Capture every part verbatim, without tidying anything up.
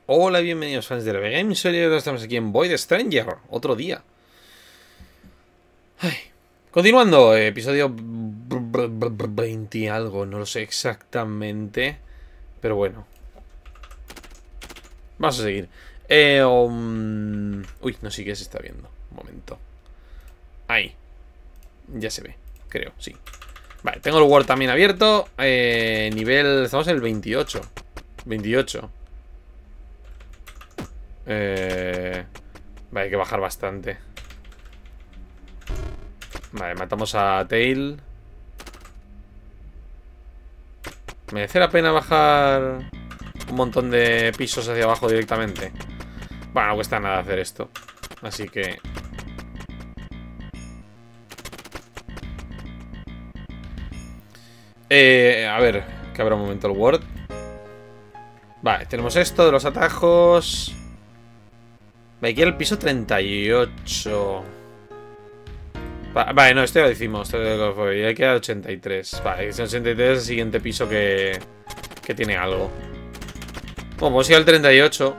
Hola, bienvenidos fans de Leve Games. Hoy estamos aquí en Void Stranger, otro día. Ay. Continuando, eh, episodio veinte algo, no lo sé exactamente. Pero bueno. Vamos a seguir. Eh, um... Uy, no sé qué se está viendo. Un momento. Ahí. Ya se ve, creo, sí. Vale, tengo el Word también abierto. eh, Nivel... Estamos en el veintiocho. veintiocho. Eh... Vale, hay que bajar bastante. Vale, matamos a Tail. ¿Merece la pena bajar un montón de pisos hacia abajo directamente? Bueno, no cuesta nada hacer esto. Así que... Eh, a ver, que abra un momento el Word. Vale, tenemos esto de los atajos. Vale, aquí el piso treinta y ocho. Vale, no, esto ya lo hicimos. Y hay que dar ochenta y tres. Vale, es ochenta y tres el siguiente piso que, que tiene algo. Bueno, pues ir al treinta y ocho.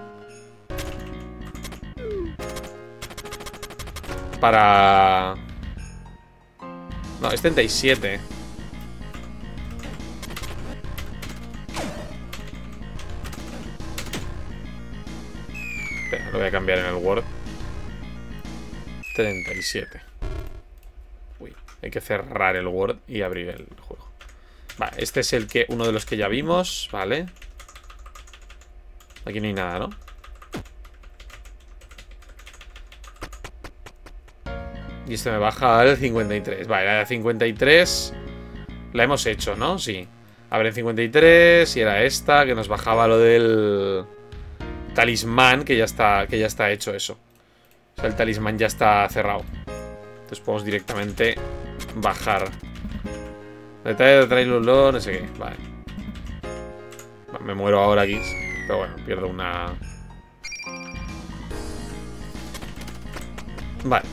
Para... No, es treinta y siete. Espera, lo voy a cambiar en el Word. treinta y siete. Uy, hay que cerrar el Word y abrir el juego. Vale, este es el que uno de los que ya vimos. Vale. Aquí no hay nada, ¿no? Y este me baja al cincuenta y tres. Vale, la cincuenta y tres la hemos hecho, ¿no? Sí. A ver, en cincuenta y tres y era esta que nos bajaba lo del talismán, que ya está, que ya está hecho eso. O sea, el talismán ya está cerrado. Entonces podemos directamente bajar. Detalle de trailer, no sé qué. Vale. Me muero ahora aquí. Pero bueno, pierdo una... Vale.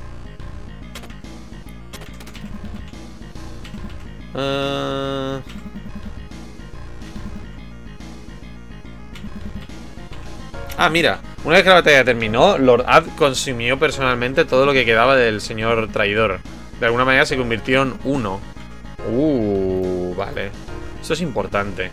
Uh... Ah, mira. Una vez que la batalla terminó, Lord Ad consumió personalmente todo lo que quedaba del señor traidor. De alguna manera se convirtió en uno. Uh, vale. Esto es importante.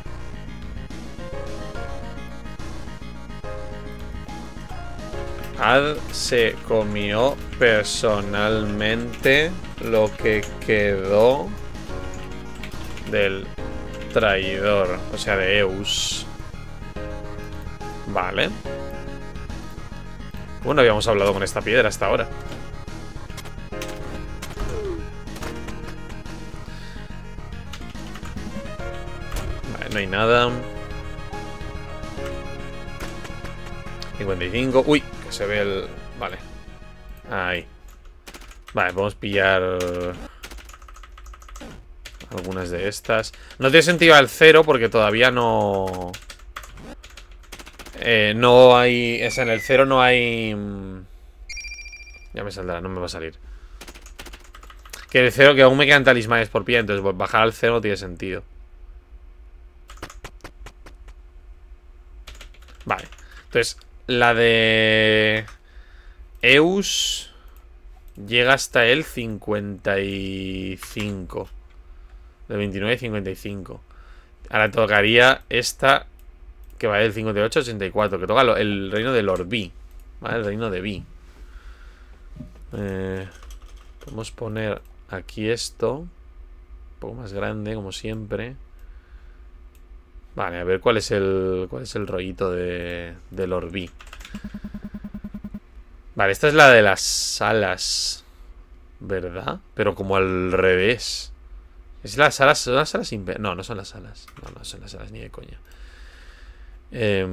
Ad se comió personalmente lo que quedó del traidor, o sea, de Eus. Vale. Bueno, habíamos hablado con esta piedra hasta ahora. Vale, no hay nada. cincuenta y cinco. Uy, que se ve el... Vale. Ahí. Vale, podemos pillar algunas de estas. No tiene sentido al cero porque todavía no... Eh, no hay... Es en el cero no hay... Ya me saldrá, no me va a salir. Que el cero, que aún me quedan talismanes por pie. Entonces bajar al cero no tiene sentido. Vale. Entonces, la de... Eus... Llega hasta el cincuenta y cinco. Del veintinueve y cincuenta y cinco. Ahora tocaría esta... Que va del cincuenta y ocho a ochenta y cuatro. Que toca el reino de Lord B. ¿Vale? El reino de B. Eh, podemos poner aquí esto. Un poco más grande, como siempre. Vale, a ver cuál es el. Cuál es el rollito de, de Lord B. Vale, esta es la de las alas, ¿verdad? Pero como al revés. Es las alas. Son las alas imper... No, no son las alas. No, no son las alas ni de coña. Eh,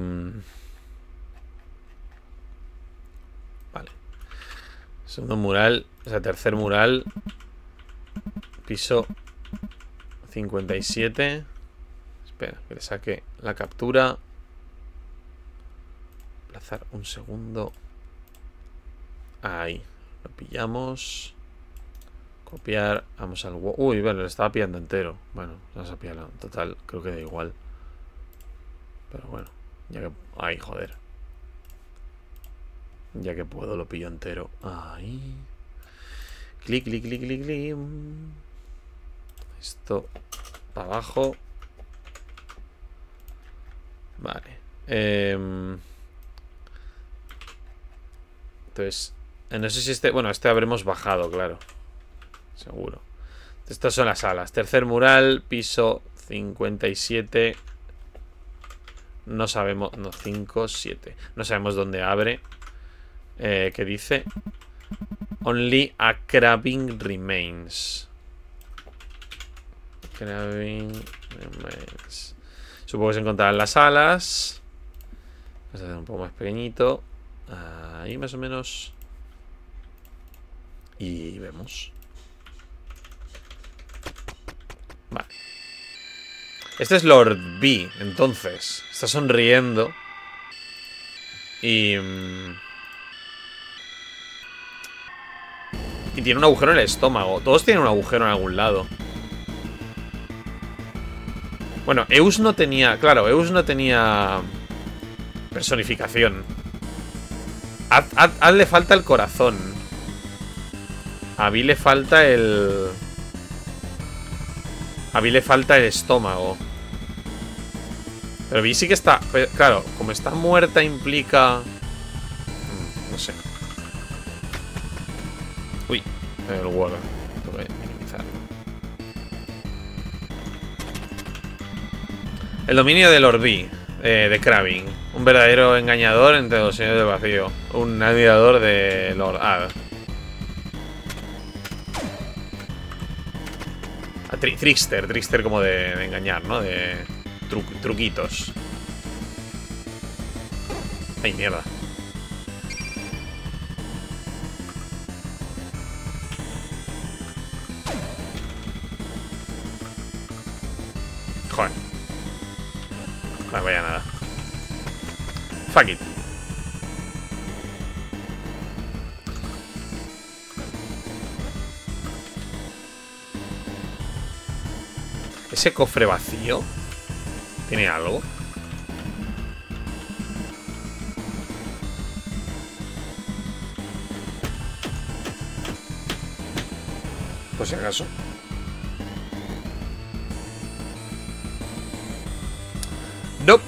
vale. Segundo mural. O sea, tercer mural. Piso cincuenta y siete. Espera, que le saque la captura. Aplazar un segundo. Ahí. Lo pillamos. Copiar. Vamos al... Uy, bueno, lo estaba pillando entero. Bueno, no se ha pillado. Total, creo que da igual. Pero bueno. Ya que... Ay, joder. Ya que puedo, lo pillo entero. Ahí. Clic, clic, clic, clic, clic. Esto para abajo. Vale. Eh... Entonces, no sé si este... Bueno, este habremos bajado, claro. Seguro. Estas son las salas. Tercer mural, piso cincuenta y siete. No sabemos... No, cinco, siete. No sabemos dónde abre. Eh, ¿Qué dice? Only a crabbing remains. Crabbing remains. Supongo que se encontrarán las alas. Vamos a hacer un poco más pequeñito. Ahí más o menos. Y vemos. Vale. Este es Lord B, entonces. Está sonriendo. Y... Y tiene un agujero en el estómago. Todos tienen un agujero en algún lado. Bueno, Eus no tenía... Claro, Eus no tenía... personificación. A, a, a le falta el corazón. A Vi le falta el... A Vi le falta el estómago. Pero Vi sí que está... Claro, como está muerta implica... No sé. Uy, el Word. Tengo que minimizarlo. El dominio de Lord B, eh, de Crabbing. Un verdadero engañador entre los señores del vacío. Un admirador de Lord Ad. A tri trickster, trickster como de, de engañar, ¿no? De tru truquitos. Ay, mierda. Joder. Vale, vaya nada. Fuck it. ¿Ese cofre vacío tiene algo? Por si acaso. Nope.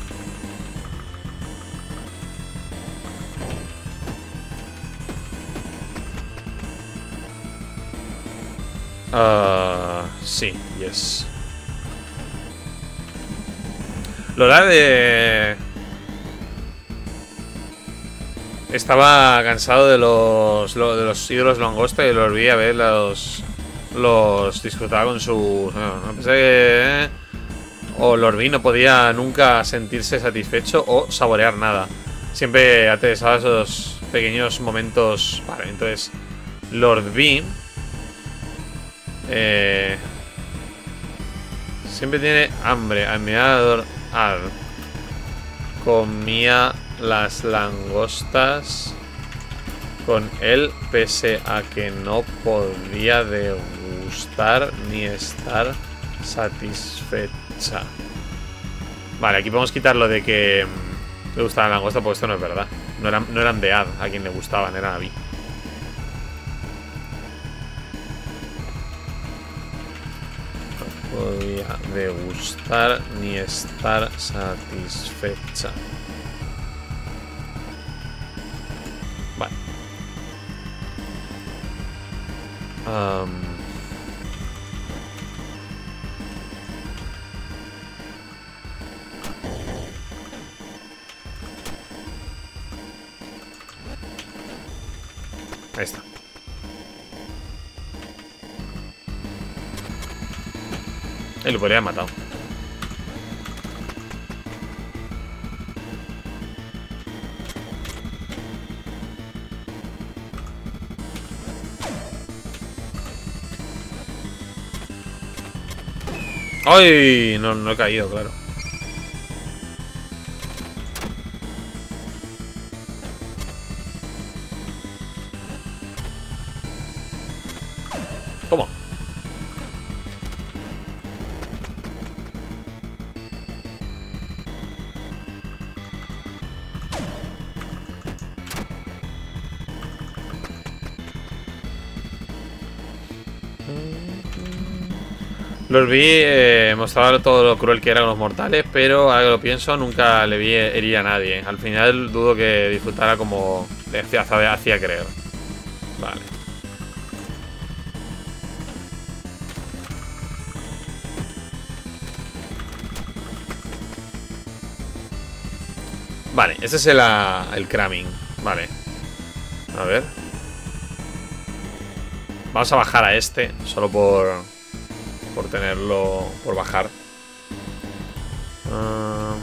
Uh, sí, yes. Lola de... Estaba cansado de los de los ídolos langosta y los vi a ver los los disfrutaba con su... No, no pensé que... Eh, o Lord B no podía nunca sentirse satisfecho o saborear nada. Siempre atravesaba esos pequeños momentos. Vale, entonces Lord B eh, siempre tiene hambre. Admirador Ad comía las langostas con él pese a que no podía degustar ni estar satisfecha. Vale, aquí podemos quitar lo de que le gustaba la langosta, porque esto no es verdad. No eran, no eran de Ad a quien le gustaban, eran a Vi. No podía degustar ni estar satisfecha. Vale. Um... Ahí está. Él lo podría haber matado. ¡Ay! No, no he caído, claro. ¿Cómo? Los vi, eh, mostraba todo lo cruel que eran los mortales, pero ahora que lo pienso, nunca le vi herir a nadie. Al final dudo que disfrutara como le hacía, hacía creer. Vale. Vale, este es el, el cramming. Vale. A ver. Vamos a bajar a este, solo por... por tenerlo, por bajar. Um...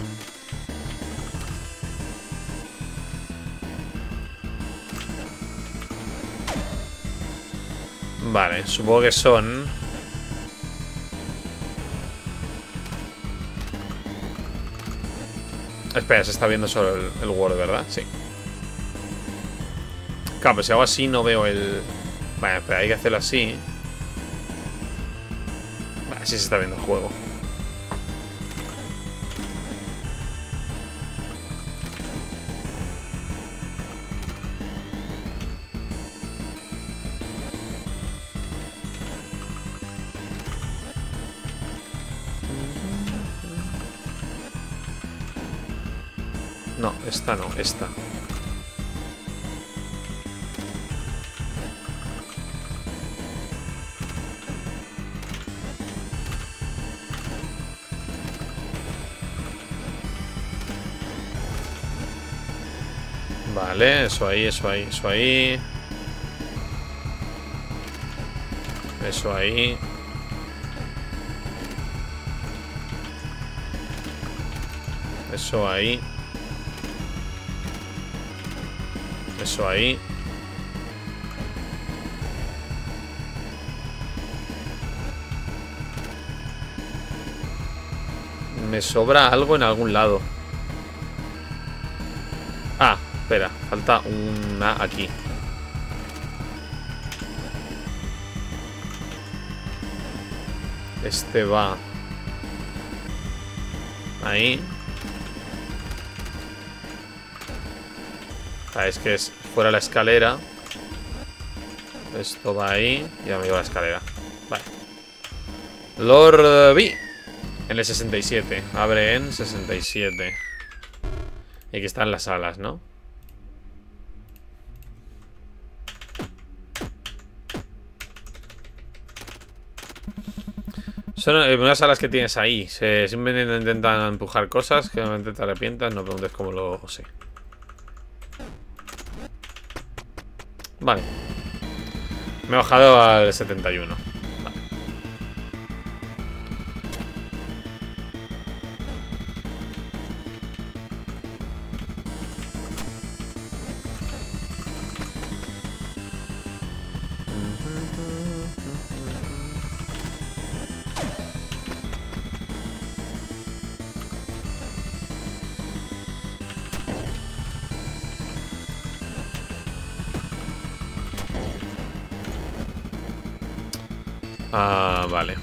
Vale, supongo que son... Espera, se está viendo solo el, el Word, ¿verdad? Sí. Claro, pero si hago así no veo el... Vale, espera, hay que hacerlo así. Vale, así se está viendo el juego. No, esta no, esta. Vale, eso ahí, eso ahí, eso ahí. Eso ahí. Eso ahí. Eso ahí. Me sobra algo en algún lado. Ah, espera, falta una aquí. Este va ahí. Ah, es que es fuera la escalera. Esto va ahí. Ya me llevo la escalera. Vale. Lord B. En el sesenta y siete. Abre en sesenta y siete. Y aquí están las alas, ¿no? Son eh, unas alas que tienes ahí. Se, simplemente intentan empujar cosas que normalmente te arrepientas. No preguntes cómo lo sé. Vale. Me he bajado al setenta y uno. Vale. Ah, vale.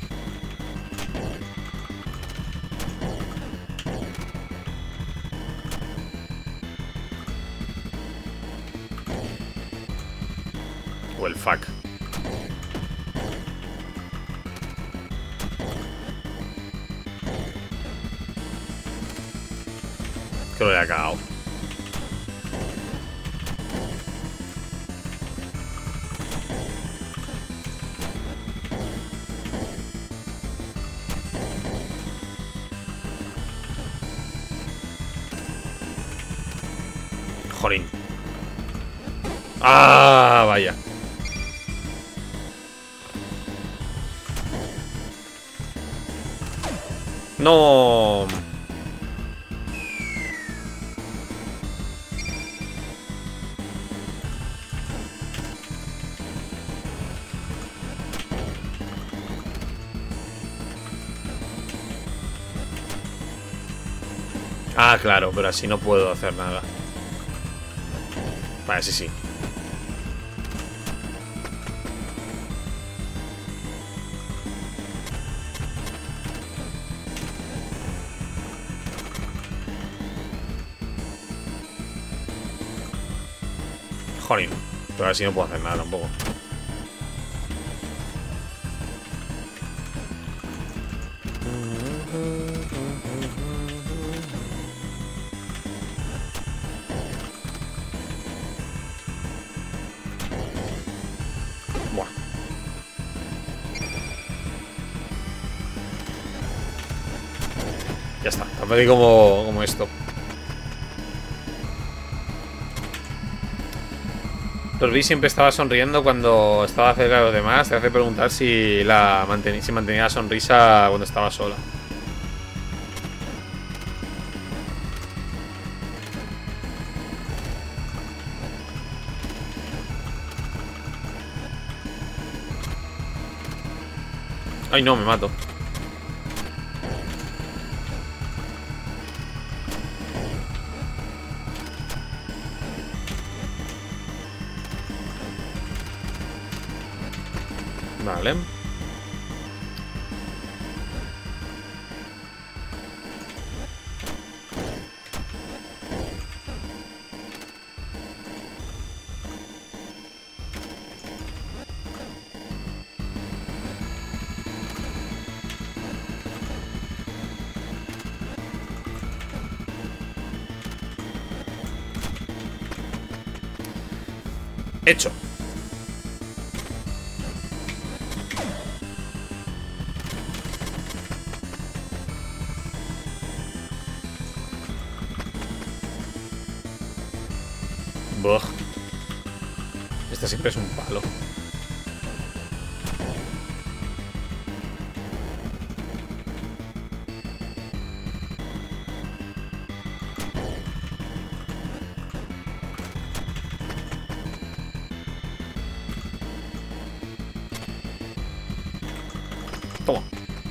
Well, fuck. Que lo he cagado. Jorín. Ah, vaya. No. Ah, claro, pero así no puedo hacer nada. Vale, sí, sí. Joder, pero así no puedo hacer nada tampoco. Ya está, tan fácil como, como esto. Lorbi siempre estaba sonriendo cuando estaba cerca de los demás. Te hace preguntar si, la mantenía, si mantenía la sonrisa cuando estaba sola. Ay, no, me mato. Vale. Hecho. Buah. Esta siempre es un palo. Toma.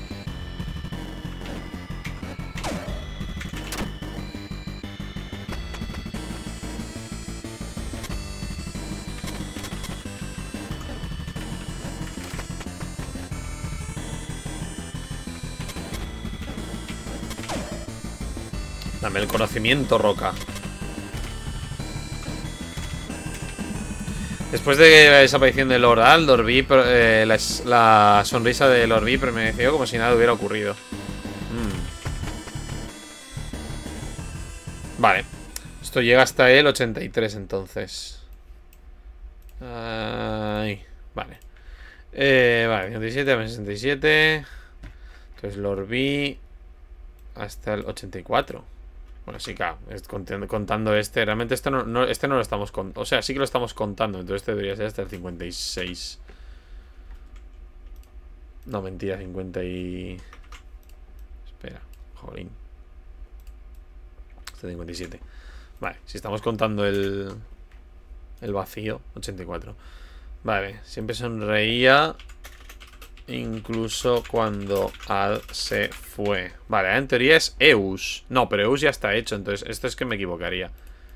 Dame el conocimiento, Roca. Después de la desaparición de Lord Aldor, vi eh, la, la sonrisa de Lord B permaneció como si nada hubiera ocurrido. Mm. Vale. Esto llega hasta el ochenta y tres entonces. Ay, vale. Eh, vale, cincuenta y siete, sesenta y siete. Entonces Lord B hasta el ochenta y cuatro. Bueno, sí, claro, contando este. Realmente este no, no, este no lo estamos contando. O sea, sí que lo estamos contando. Entonces este debería ser hasta el cincuenta y seis. No, mentira, cincuenta y... Espera, jolín. Hasta cincuenta y siete. Vale, si estamos contando el... El vacío, ochenta y cuatro. Vale, siempre sonreía... Incluso cuando Al se fue. Vale, en teoría es Eus. No, pero Eus ya está hecho. Entonces esto es que me equivocaría.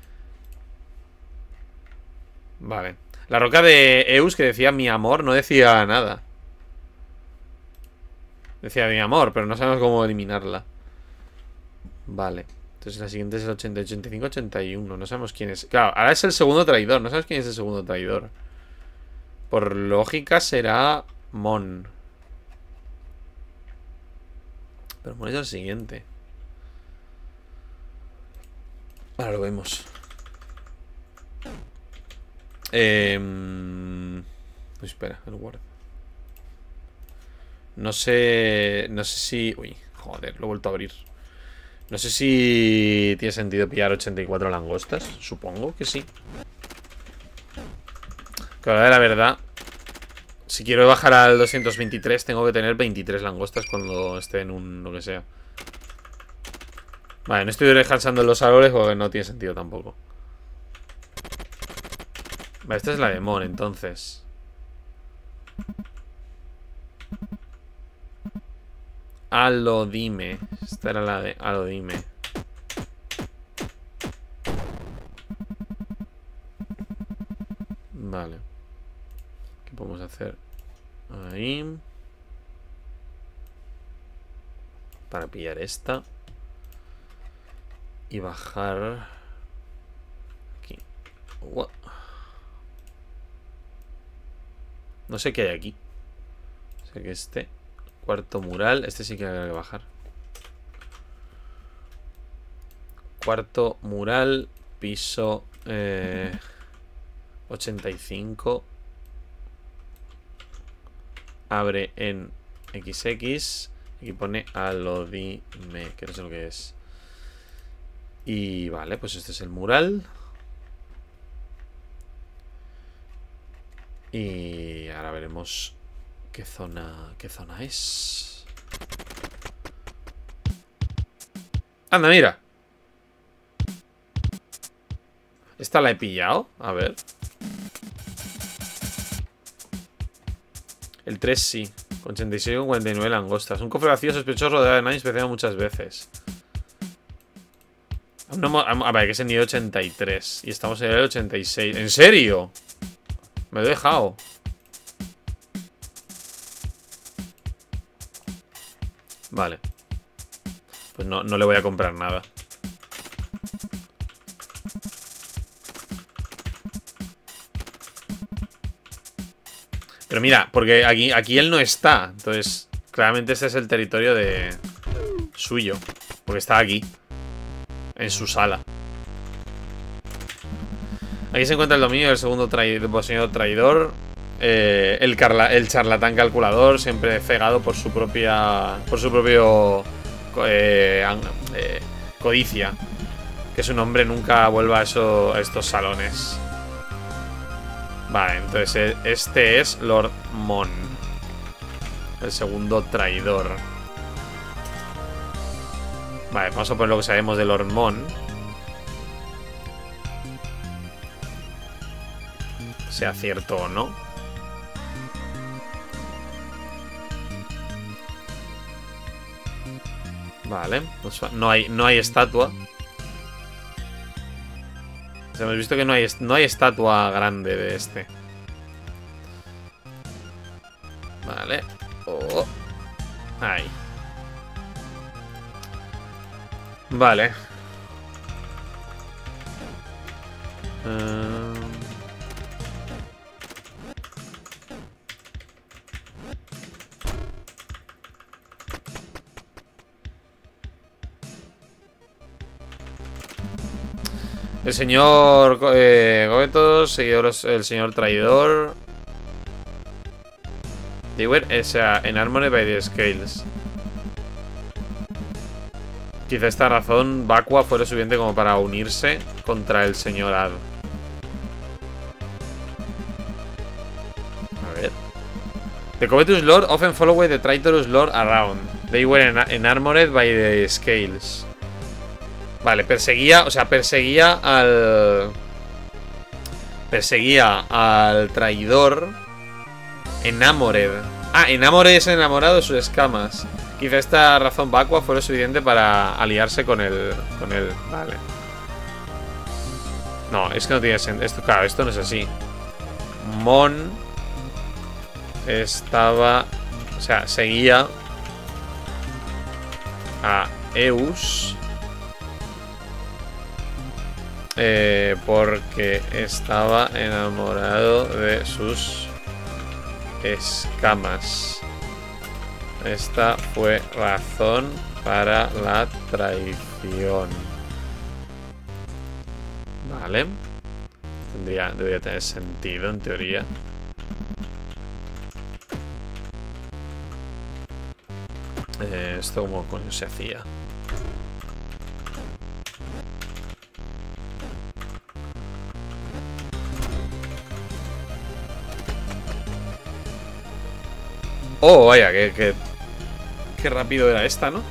Vale. La roca de Eus que decía mi amor no decía nada. Decía mi amor, pero no sabemos cómo eliminarla. Vale. Entonces la siguiente es el ochenta, ochenta y cinco, ochenta y uno. No sabemos quién es. Claro, ahora es el segundo traidor. No sabes quién es el segundo traidor. Por lógica será Mon. Pero Mon es el siguiente. Ahora lo vemos. Eh... Uy, espera, el guarda. No sé... No sé si... Uy, joder, lo he vuelto a abrir. No sé si tiene sentido pillar ochenta y cuatro langostas. Supongo que sí. Claro, de la verdad, si quiero bajar al doscientos veintitrés, tengo que tener veintitrés langostas cuando esté en un... lo que sea. Vale, no estoy descansando en los árboles porque no tiene sentido tampoco. Vale, esta es la de Mon, entonces. Alo, dime. Esta era la de Alo, dime. Vale. ¿Qué podemos hacer? Ahí. Para pillar esta. Y bajar. Aquí. What? No sé qué hay aquí. Sé que este. Cuarto mural. Este sí que hay que bajar. Cuarto mural. Piso eh, ochenta y cinco. Abre en equis equis. Aquí pone Alodime, que no sé lo que es. Y vale, pues este es el mural. Y ahora veremos qué zona, qué zona es. Anda, mira. ¿Esta la he pillado? A ver. El tres sí. Con ochenta y seis con cuarenta y nueve langostas. Un cofre vacío sospechoso rodeado de nadie inspeccionado muchas veces. No hemos, a ver, que es el nivel ochenta y tres. Y estamos en el ochenta y seis. ¿En serio? Me lo he dejado. Vale. Pues no, no le voy a comprar nada. Pero mira, porque aquí, aquí él no está. Entonces, claramente este es el territorio de suyo. Porque está aquí. En su sala. Aquí se encuentra el dominio del segundo traidor, señor traidor. Eh, el, carla, el charlatán calculador, siempre cegado por su propia. Por su propio eh, eh, codicia. Que su nombre nunca vuelva a, eso, a estos salones. Vale, entonces este es Lord Mon. El segundo traidor. Vale, vamos a poner lo que sabemos de Lord Mon. Sea cierto o no. Vale, no hay, no hay estatua. Hemos visto que no hay, no hay estatua grande de este. Vale. Oh. Ahí. Vale. Uh... El señor eh, Goetos, seguidores, el señor traidor. They were, o sea, enarmored by the scales. Quizá esta razón Vacua fue lo suficiente como para unirse contra el señor Ad. A ver. The covetous lord often followed the traitorous lord around. They were enarmored by the scales. Vale, perseguía, o sea, perseguía al... Perseguía al traidor. Enamored. Ah, Enamored es enamorado de sus escamas. Quizá esta razón vacua fue lo suficiente para aliarse con él. Con él, vale. No, es que no tiene sentido. Esto, claro, esto no es así. Mon estaba... O sea, seguía a Eus... Eh, porque estaba enamorado de sus escamas. Esta fue razón para la traición. Vale. Tendría, debería tener sentido en teoría. Eh, esto como coño se hacía. Oh, vaya, que, que, que rápido era esta, ¿no?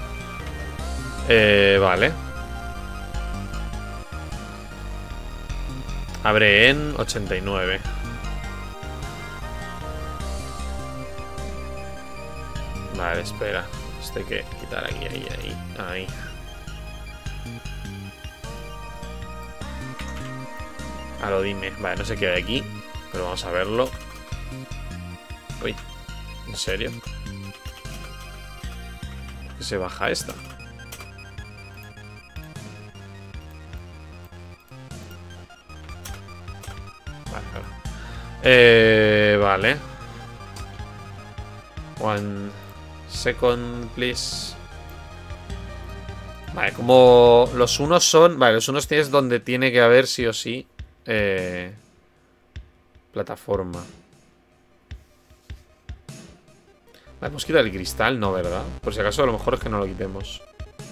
Eh, vale. Abre en ochenta y nueve. Vale, espera. Esto hay que quitar aquí, ahí, ahí, ahí. Ahora dime. Vale, no sé qué hay aquí, pero vamos a verlo. Uy. ¿En serio? ¿Qué se baja esta? Vale, vale. Eh, vale. One second, please. Vale, como los unos son... Vale, los unos tienes donde tiene que haber sí o sí eh, plataforma. ¿Hemos quitado el cristal? No, ¿verdad? Por si acaso a lo mejor es que no lo quitemos.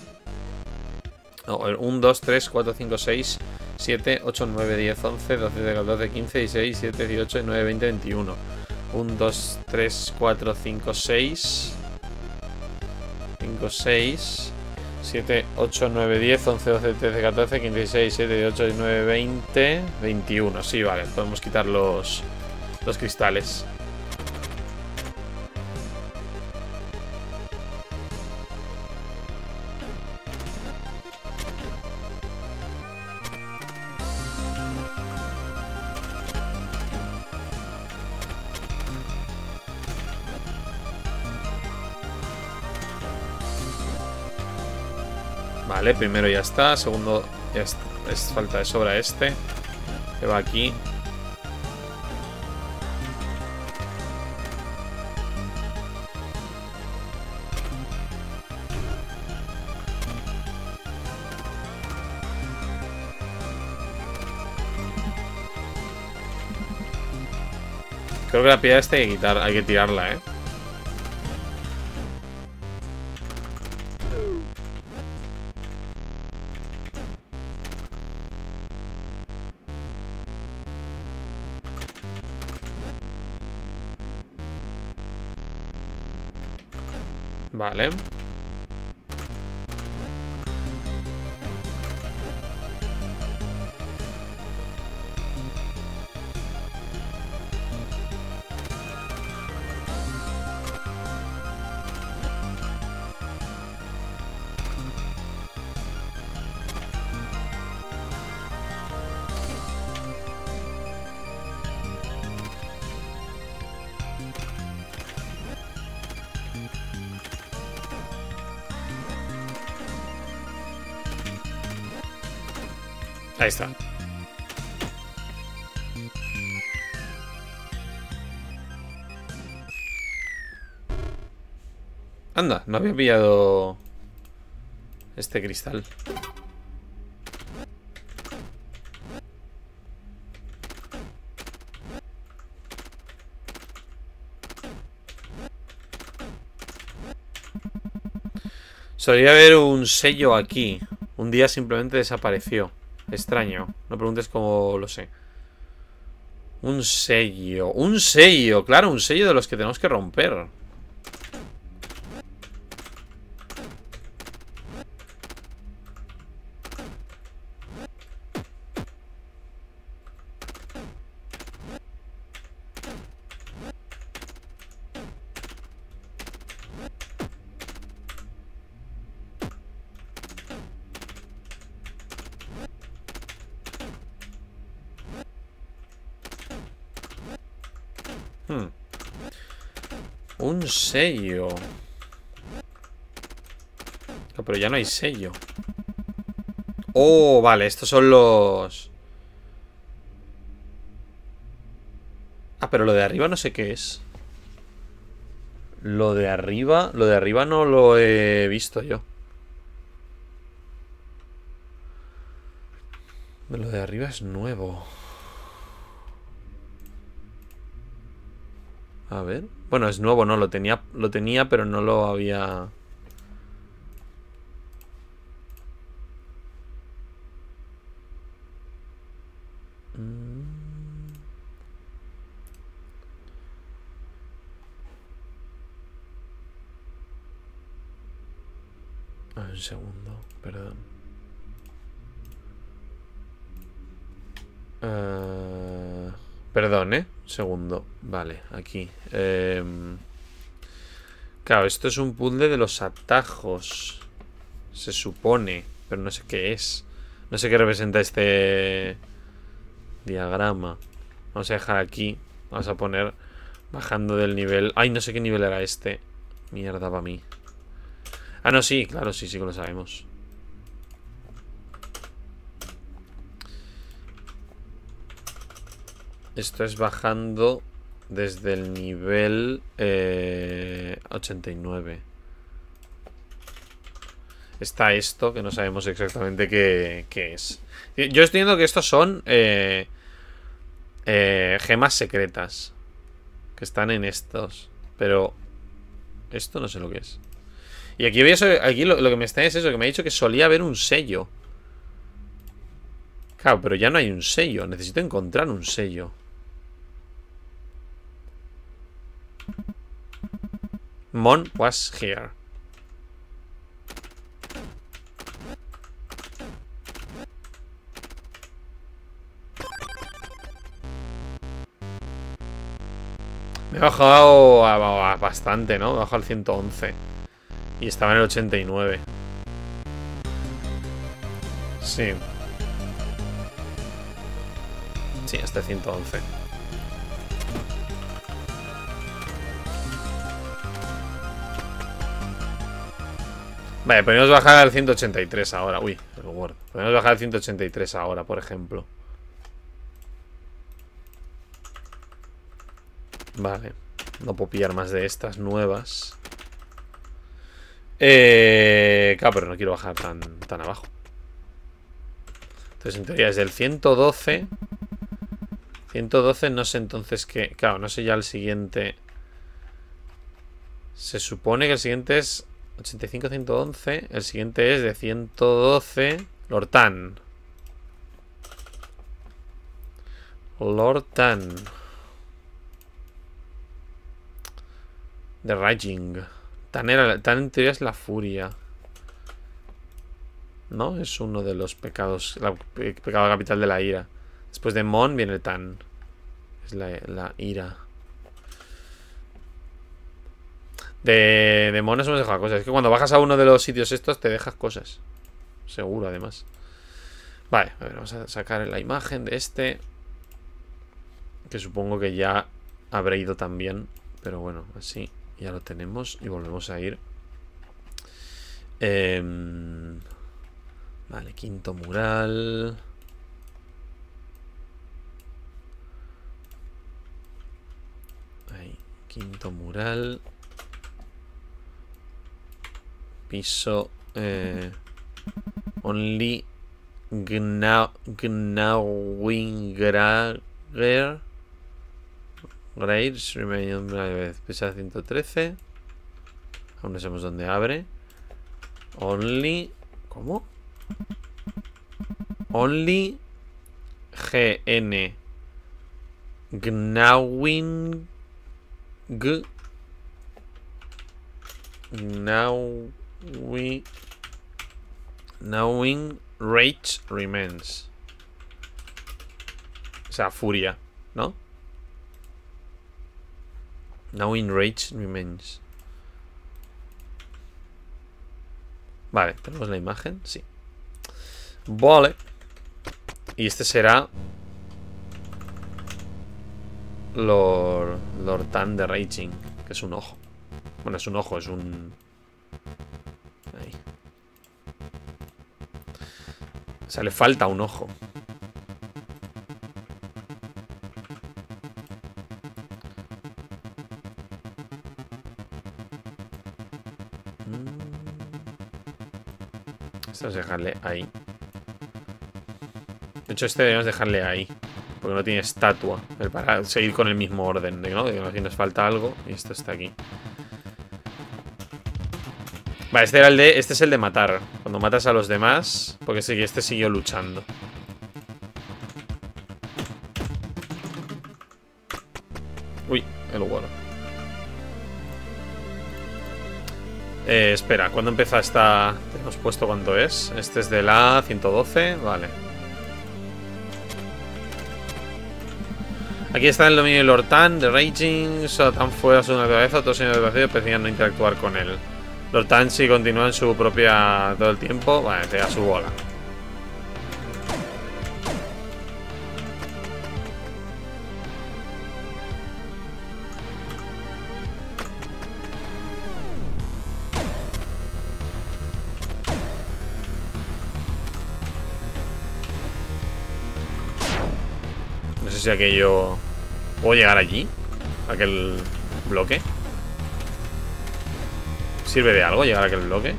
uno, dos, tres, cuatro, cinco, seis, siete, ocho, nueve, diez, once, doce, catorce, quince, dieciséis, diecisiete, dieciocho, diecinueve, veinte, veintiuno. uno, dos, tres, cuatro, cinco, seis. cinco, seis. siete, ocho, nueve, diez, once, doce, trece, catorce, quince, dieciséis, diecisiete, dieciocho, diecinueve, veinte, veintiuno. Sí, vale, podemos quitar los, los cristales. Vale, primero ya está. Segundo, ya está. Es falta de sobra este. Que va aquí. Creo que la piedra esta hay que quitar, hay que tirarla, eh. Vale. Ahí está. Anda, no había pillado este cristal. Solía haber un sello aquí. Un día simplemente desapareció. Extraño. No preguntes cómo lo sé. Un sello. Un sello. Claro, un sello de los que tenemos que romper. Hmm. Un sello. No, pero ya no hay sello. Oh, vale, estos son los... Ah, pero lo de arriba no sé qué es. Lo de arriba... Lo de arriba no lo he visto yo. Lo de arriba es nuevo. A ver. Bueno, es nuevo, no, lo tenía, lo tenía, pero no lo había... Mm. A ver, un segundo, perdón. Uh... Perdón, ¿eh? Un segundo. Vale, aquí. Eh... Claro, esto es un puzzle de los atajos. Se supone. Pero no sé qué es. No sé qué representa este diagrama. Vamos a dejar aquí. Vamos a poner bajando del nivel. Ay, no sé qué nivel era este. Mierda para mí. Ah, no, sí, claro, sí, sí que lo sabemos. Esto es bajando desde el nivel eh, ochenta y nueve. Está esto, que no sabemos exactamente qué, qué es. Yo estoy viendo que estos son eh, eh, gemas secretas. Que están en estos. Pero Esto no sé lo que es. Y aquí, voy a, aquí lo, lo que me está es eso, que me ha dicho que solía haber un sello. Claro, pero ya no hay un sello. Necesito encontrar un sello. Mon was here. Me he bajado a, a bastante, ¿no? Me he bajado al ciento once. Y estaba en el ochenta y nueve. Sí. Sí, hasta el ciento once. Vale, podemos bajar al ciento ochenta y tres ahora. Uy, el Word. Podemos bajar al ciento ochenta y tres ahora, por ejemplo. Vale. No puedo pillar más de estas nuevas. Eh, claro, pero no quiero bajar tan, tan abajo. Entonces, en teoría, desde el ciento doce. ciento doce, no sé entonces qué. Claro, no sé ya el siguiente. Se supone que el siguiente es ochenta y cinco, ciento once. El siguiente es de ciento doce. Lortan. Lortan. The Raging. Tan, era, tan en teoría es la furia. ¿No? Es uno de los pecados. La, el pecado capital de la ira. Después de Mon viene Tan. Es la, la ira. De, de Mon nos hemos dejado cosas. Es que cuando bajas a uno de los sitios estos te dejas cosas. Seguro, además. Vale, a ver, vamos a sacar la imagen de este. Que supongo que ya habrá ido también. Pero bueno, así ya lo tenemos. Y volvemos a ir. Eh, vale, quinto mural. Ahí, quinto mural. Piso. Eh, only Gnauingrager. Grades remain una vez. Pesa ciento trece. Aún no sabemos dónde abre. Only. ¿Cómo? Only G N Gnawing G Gnawi Gnawing Rage remains. O sea, furia, ¿no? Gnawing Rage remains. Vale, tenemos la imagen, sí. Vale. Y este será Lord, Lord Tan de Raging, que es un ojo. Bueno, es un ojo, es un... Ahí. O sea, le falta un ojo. Esto es dejarle ahí. De hecho, este debemos dejarle ahí. Porque no tiene estatua. Para seguir con el mismo orden, ¿no? De que aquí nos falta algo. Y esto está aquí. Vale, este era el de. Este es el de matar. Cuando matas a los demás. Porque sí, este siguió luchando. Uy, el War. Eh, espera, ¿cuándo empieza esta? Te hemos puesto cuánto es. Este es de la ciento doce, vale. Aquí está el dominio de Lord Tan, de Raging. Solo Tan fue a su naturaleza, otros señores de vacío preferían no interactuar con él. Lord Tan sí continúa en su propia todo el tiempo. Vale, te da su bola. No sé si aquello... ¿Puedo llegar allí? ¿Aquel bloque? ¿Sirve de algo llegar a aquel bloque?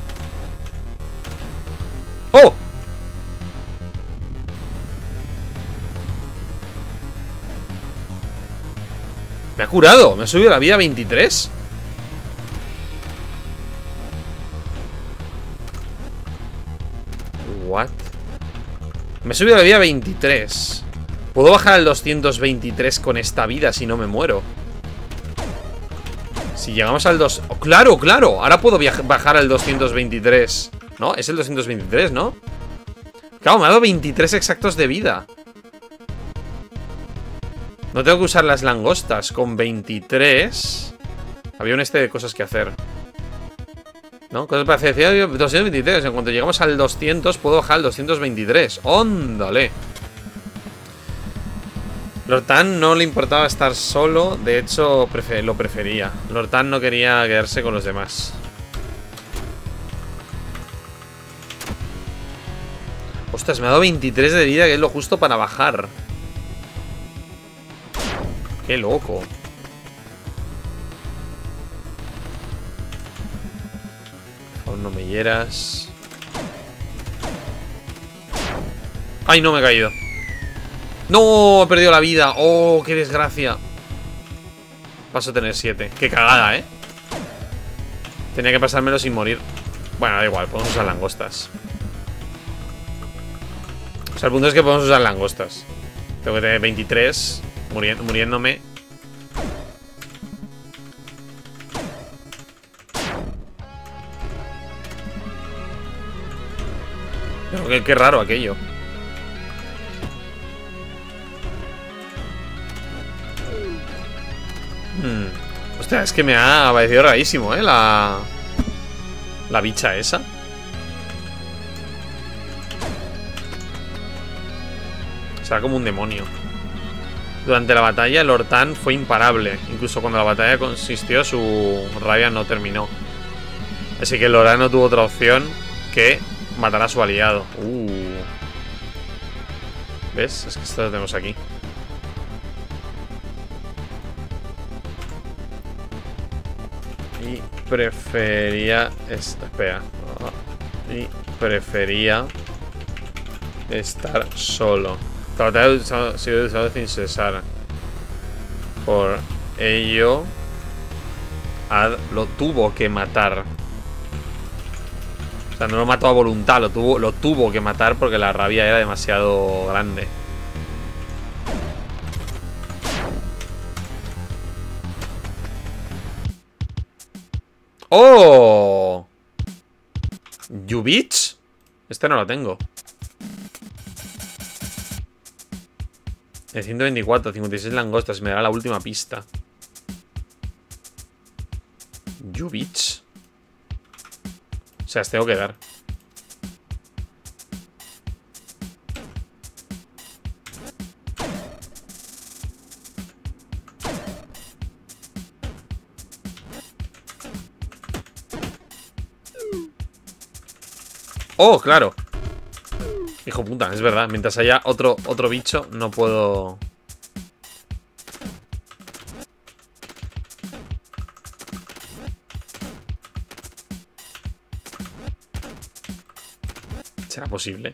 ¡Oh! ha curado. Me ha subido la vida a veintitrés. What? Me ha subido la vida a veintitrés. ¿Puedo bajar al doscientos veintitrés con esta vida si no me muero? Si llegamos al dos... Oh, ¡claro, claro! Ahora puedo bajar al doscientos veintitrés. ¿No? Es el doscientos veintitrés, ¿no? Claro, me ha dado veintitrés exactos de vida. No tengo que usar las langostas. Con veintitrés... Había un este de cosas que hacer, ¿no? Cosas para hacer. doscientos veintitrés. En cuanto llegamos al doscientos, puedo bajar al doscientos veintitrés. ¡Óndale! Lortan no le importaba estar solo. De hecho, prefer lo prefería. Lortan no quería quedarse con los demás. Ostras, me ha dado veintitrés de vida, que es lo justo para bajar. Qué loco. Aún no me hieras. ¡Ay, no me he caído! ¡No! He perdido la vida. ¡Oh, qué desgracia! Paso a tener siete. ¡Qué cagada, eh! Tenía que pasármelo sin morir. Bueno, da igual, podemos usar langostas. O sea, el punto es que podemos usar langostas. Tengo que tener veintitrés muri muriéndome. Pero qué, qué raro aquello. Hmm. Hostia, es que me ha parecido rarísimo, ¿eh? La... La bicha esa. Será como un demonio. Durante la batalla, Lortan fue imparable. Incluso cuando la batalla consistió, su rabia no terminó. Así que Lortan no tuvo otra opción que matar a su aliado. Uh. ¿Ves? Es que esto lo tenemos aquí. Y prefería... Esta, espera. Y prefería estar solo. La batalla ha sido usada sin cesar. Por ello, Ad lo tuvo que matar. O sea, no lo mató a voluntad, lo tuvo, lo tuvo que matar porque la rabia era demasiado grande. ¡Oh! ¿Yubich? Este no lo tengo. El ciento veinticuatro, cincuenta y seis langostas. Me dará la última pista. Yubich. O sea, las tengo que dar. ¡Oh, claro! Hijo puta, es verdad. Mientras haya otro, otro bicho, no puedo... ¿Será posible?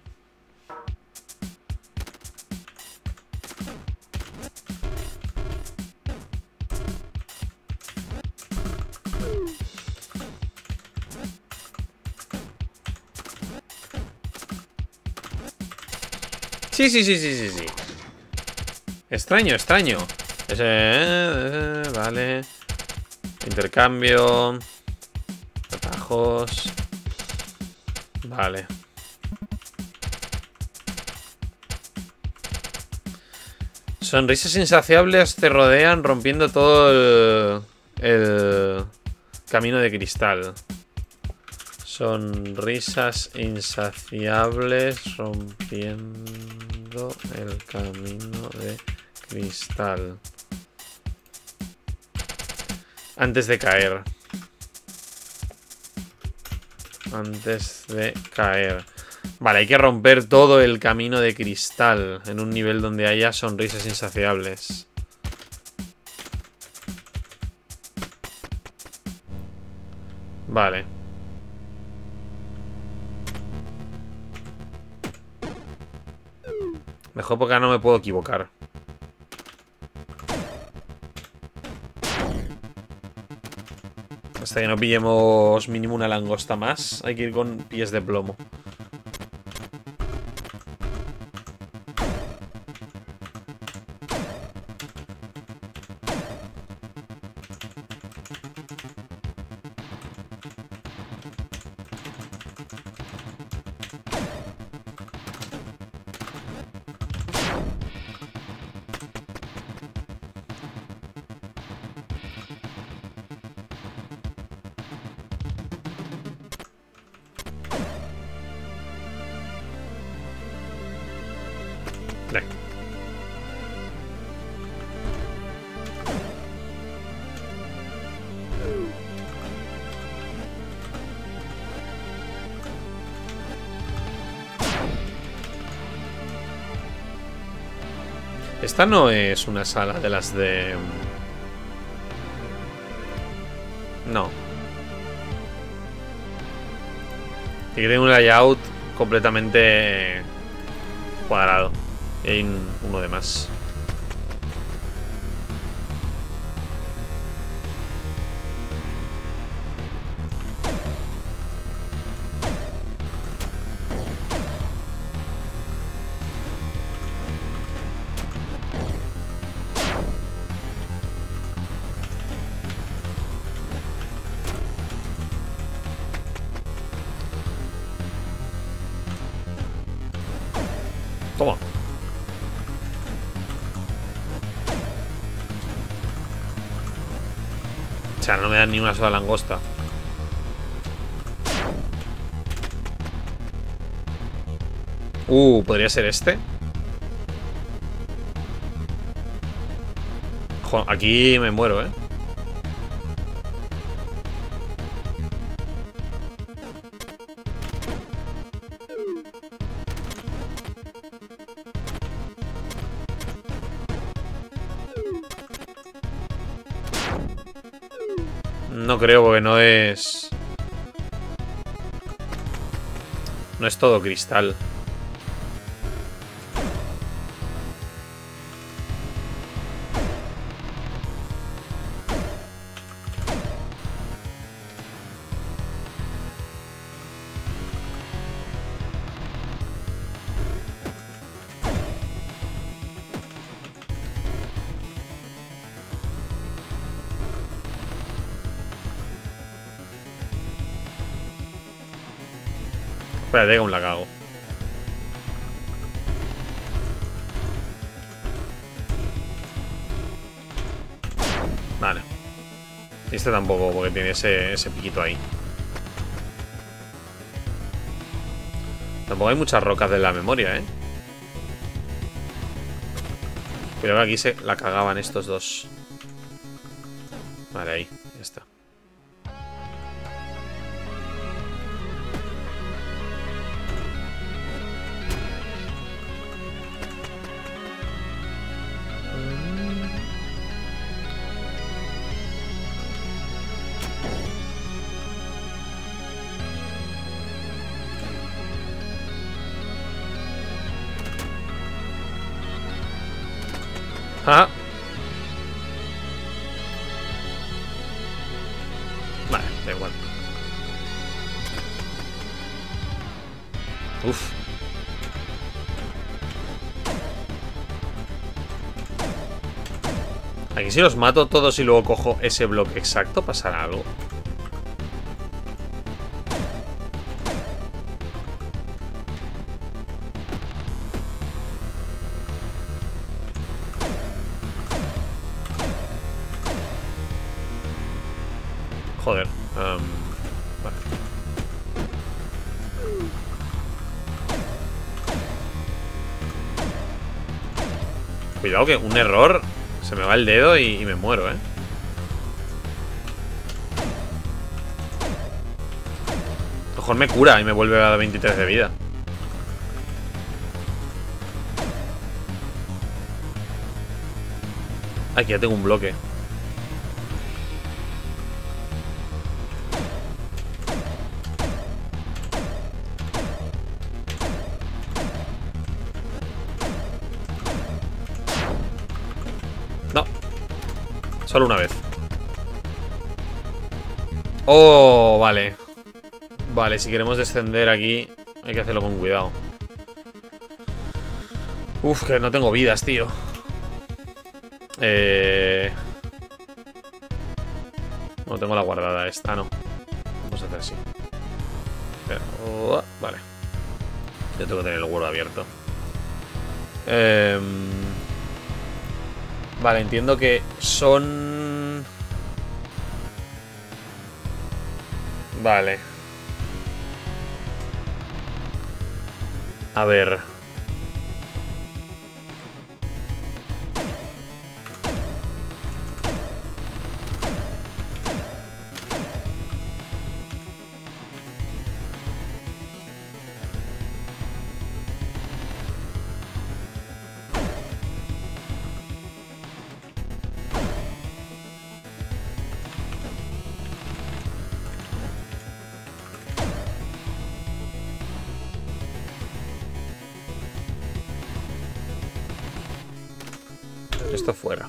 Sí, sí, sí, sí, sí, sí. Extraño, extraño. Ese, eh, vale. Intercambio. Atajos. Vale. Sonrisas insaciables te rodean rompiendo todo el, el camino de cristal. Sonrisas insaciables rompiendo el camino de cristal. Antes de caer. Antes de caer. Vale, hay que romper todo el camino de cristal en un nivel donde haya sonrisas insaciables. Vale. Mejor porque ahora no me puedo equivocar. Hasta que no pillemos mínimo una langosta más, hay que ir con pies de plomo. Esta no es una sala de las de... No. Y que tiene un layout completamente cuadrado. Y hay uno de más. Toma. O sea, no me dan ni una sola langosta. Uh, ¿podría ser este? Jo, aquí me muero, ¿eh? No creo, porque no es... No es todo cristal. Espérate, aún la cago. Vale. Este tampoco, porque tiene ese, ese piquito ahí. Tampoco hay muchas rocas de la memoria, ¿eh? Pero aquí se la cagaban estos dos. Vale, ahí, ya está. Ah. Vale, da igual. Uf. Aquí si los mato todos y luego cojo ese bloque exacto, pasará algo. Joder. Um, vale. Cuidado que un error se me va el dedo y, y me muero, ¿eh? Mejor me cura y me vuelve a veintitrés de vida. Aquí ya tengo un bloque. No. Solo una vez. Oh, vale. Vale, si queremos descender aquí hay que hacerlo con cuidado. Uf, que no tengo vidas, tío. Eh... No tengo la guardada esta, no. Vamos a hacer así. Espera. Oh, vale. Yo tengo que tener el huevo abierto. Eh... Vale, entiendo que son... Vale. A ver. Esto fuera.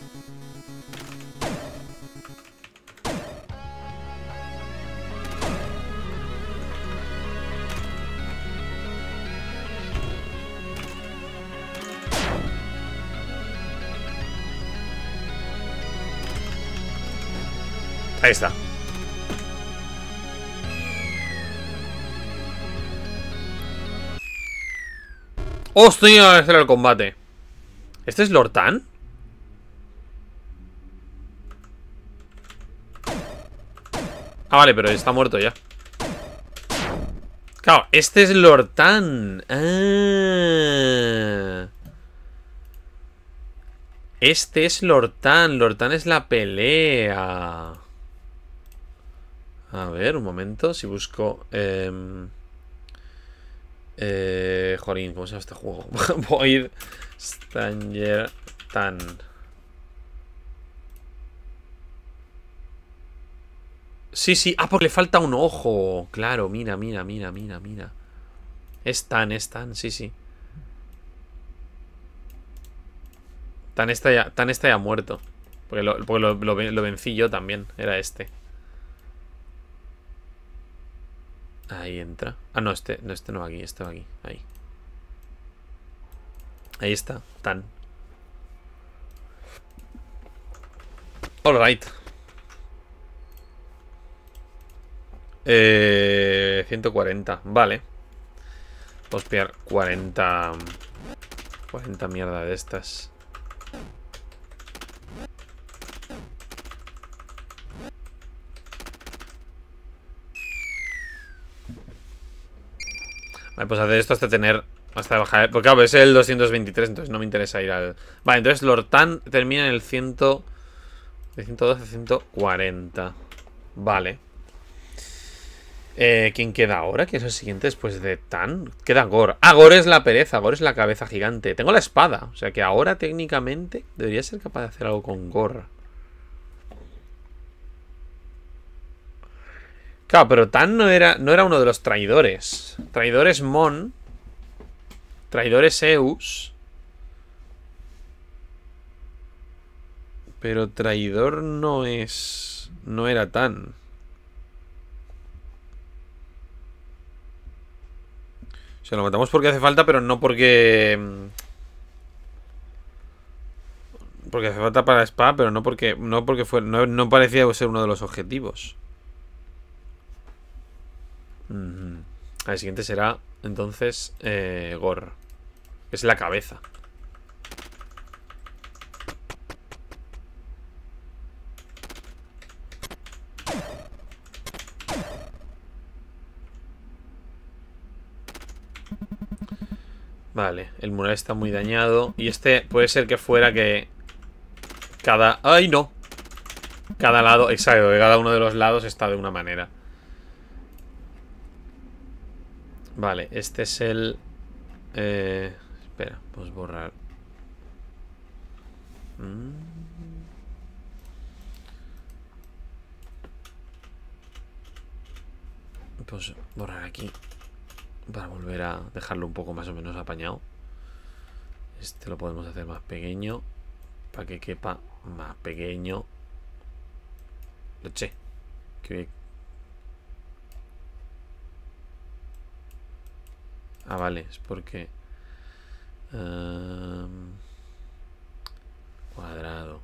Ahí está. ¡Hostia! Este era el combate. ¿Este es Lortan? Ah, vale, pero está muerto ya. Claro, este es Lortan. Ah. Este es Lortan. Lortan es la pelea. A ver, un momento. Si busco... Eh, eh, Jorín, ¿cómo se llama este juego? Void Stranger Tan. Sí, sí. Ah, porque le falta un ojo. Claro, mira, mira, mira, mira, mira. Es Tan, es Tan, sí, sí. Tan está ya, Tan está ya muerto. Porque, lo, porque lo, lo, lo vencí yo también. Era este. Ahí entra. Ah, no, este no, este no va aquí, este va aquí. Ahí. Ahí está, Tan. Alright. Eh, ciento cuarenta, vale. Vamos a pillar cuarenta. cuarenta mierda de estas. Vale, pues hacer esto hasta tener... Hasta bajar... Porque claro, es el doscientos veintitrés, entonces no me interesa ir al... Vale, entonces Lortan termina en el cien... De ciento doce a ciento cuarenta. Vale. Eh, ¿Quién queda ahora? ¿Quién es el siguiente después de Tan? Queda Gore. Ah, Gore es la pereza, Gore es la cabeza gigante. Tengo la espada, o sea que ahora técnicamente debería ser capaz de hacer algo con Gore. Claro, pero Tan no era, no era uno de los traidores. Traidores Mon. Traidores Eus. Pero traidor no es... No era Tan. O sea, lo matamos porque hace falta, pero no porque... Porque hace falta para la espada, pero no porque... No porque fue... No, no parecía ser uno de los objetivos. Uh-huh. El siguiente será, entonces, eh, Gore. Que es la cabeza. Vale, el mural está muy dañado. Y este puede ser que fuera que... Cada... ¡Ay, no! Cada lado... Exacto, que cada uno de los lados está de una manera. Vale, este es el... Eh... Espera, pues borrar. Mm. Pues borrar aquí. Para volver a dejarlo un poco más o menos apañado. Este lo podemos hacer más pequeño. Para que quepa más pequeño. Leche. Que Ah, vale, es porque... Um, cuadrado.